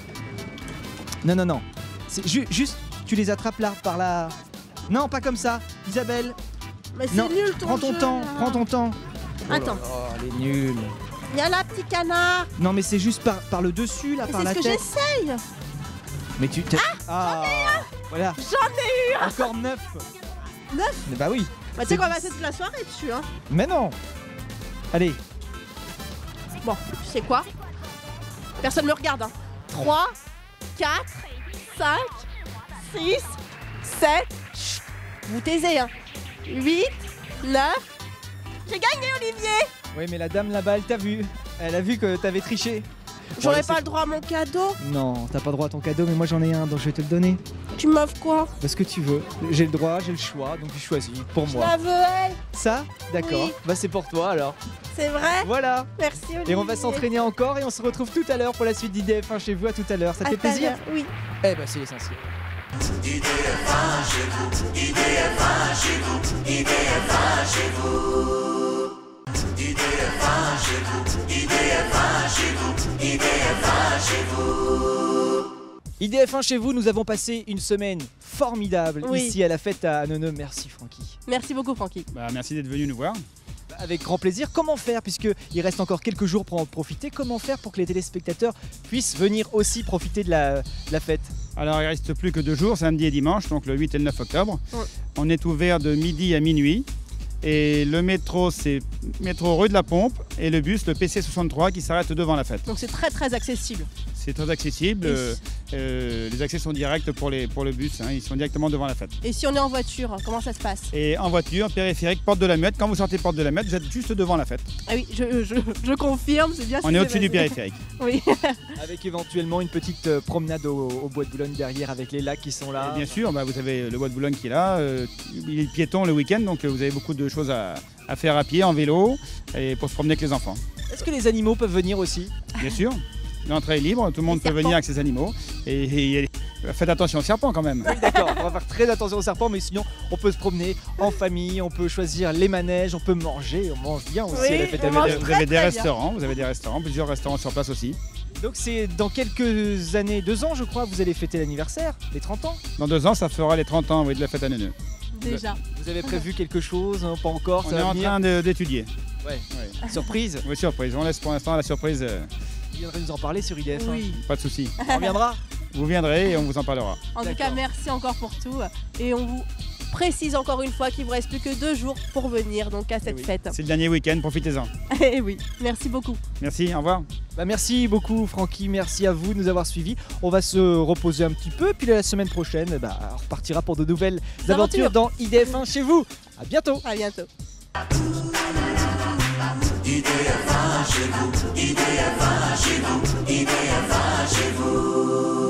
Non. C'est juste, tu les attrapes là, par là. Non, pas comme ça, Isabelle. Mais Non, c'est nul ton prends ton jeu, temps, là. prends ton temps. Attends, Oh, elle est nulle. il y a là, petit canard. Non, mais c'est juste par le dessus, là, Mais par c'est la ce que tête. j'essaye. Mais tu t'es. Ah, voilà. J'en ai eu. Encore 9. 9? Mais bah oui. Bah tu sais qu'on va passer toute la soirée dessus. Hein. Mais non. Allez, Bon, tu sais quoi? Personne me regarde. Hein. 3, 4, 5, 6, 7. Chut, vous taisez. Hein. 8, 9. J'ai gagné, Olivier. oui, mais la dame là-bas, elle t'a vu. Elle a vu que t'avais triché. J'aurais Ouais, pas c'est- le droit à mon cadeau. Non, t'as pas droit à ton cadeau, mais moi j'en ai un, donc je vais te le donner. Tu m'offres quoi? Parce que tu veux. J'ai le droit, j'ai le choix, donc tu choisis pour Je moi. la veux, elle. Ça, d'accord. Oui. Bah c'est pour toi alors. C'est vrai? Voilà. Merci, Olivier. Et on va s'entraîner encore et on se retrouve tout à l'heure pour la suite d'IDF1 chez vous. À tout à l'heure. Ça te À fait tout à plaisir? l'heure, Oui. Eh bah c'est l'essentiel. IDF1 chez vous, IDF1 chez vous, IDF1 chez vous. IDF1 chez vous, IDF1 chez vous, IDF1 chez vous. IDF1 chez vous, nous avons passé une semaine formidable Oui. ici à la fête à Neuneu. Merci Francky. Merci beaucoup, Francky. Bah, merci d'être venu nous voir. Avec grand plaisir. Comment faire, puisqu'il reste encore quelques jours pour en profiter, comment faire pour que les téléspectateurs puissent venir aussi profiter de la fête? Alors il reste plus que 2 jours, samedi et dimanche, donc le 8 et le 9 octobre. Ouais. On est ouvert de midi à minuit. Et le métro, c'est métro rue de la Pompe. Et le bus, le PC63, qui s'arrête devant la fête. Donc c'est très très accessible. C'est très accessible. Les accès sont directs pour le bus. Hein, ils sont directement devant la fête. Et si on est en voiture, comment ça se passe? Et en voiture, périphérique, porte de la Muette. Quand vous sortez porte de la Muette, vous êtes juste devant la fête. Ah oui, je confirme, c'est bien. ce On qui est s'est au-dessus du passé. périphérique. Oui. Avec éventuellement une petite promenade au bois de Boulogne derrière avec les lacs qui sont là. Et bien sûr, bah, vous avez le bois de Boulogne qui est là. Il est piéton le week-end, donc vous avez beaucoup de choses à faire à pied, en vélo, et pour se promener avec les enfants. Est-ce que les animaux peuvent venir aussi? Bien sûr, l'entrée est libre, tout le monde Les peut serpents. venir avec ses animaux. Et faites attention aux serpents quand même. Oui, d'accord, on va faire très attention aux serpents, mais sinon on peut se promener en famille, on peut choisir les manèges, on peut manger, on mange bien aussi Oui, à la fête on à mange Neuneu. Vous très, avez des très bien. restaurants, plusieurs restaurants sur place aussi. Donc c'est dans quelques années, 2 ans je crois, vous allez fêter l'anniversaire, les 30 ans. Dans 2 ans, ça fera les 30 ans oui, de la fête à Neuneu. Déjà. Vous avez prévu quelque chose, hein, pas encore, On ça est va en venir. train d'étudier. Ouais. Ouais. Surprise, Oui, surprise. On laisse pour l'instant la surprise. vous viendrez nous en parler sur IDF. hein. Oui. Pas de souci. On reviendra. Vous viendrez et on vous en parlera. En tout D'accord. cas, merci encore pour tout. Et on vous précise encore une fois qu'il vous reste plus que 2 jours pour venir donc à cette oui. fête. C'est le dernier week-end, profitez-en. Et oui, merci beaucoup. Merci, au revoir. Bah, merci beaucoup Francky, merci à vous de nous avoir suivis. On va se reposer un petit peu, puis la semaine prochaine, bah, on repartira pour de nouvelles aventures dans IDF1 chez vous. À bientôt. À bientôt. IDF1 chez vous, IDF1 chez vous, IDF1 chez vous.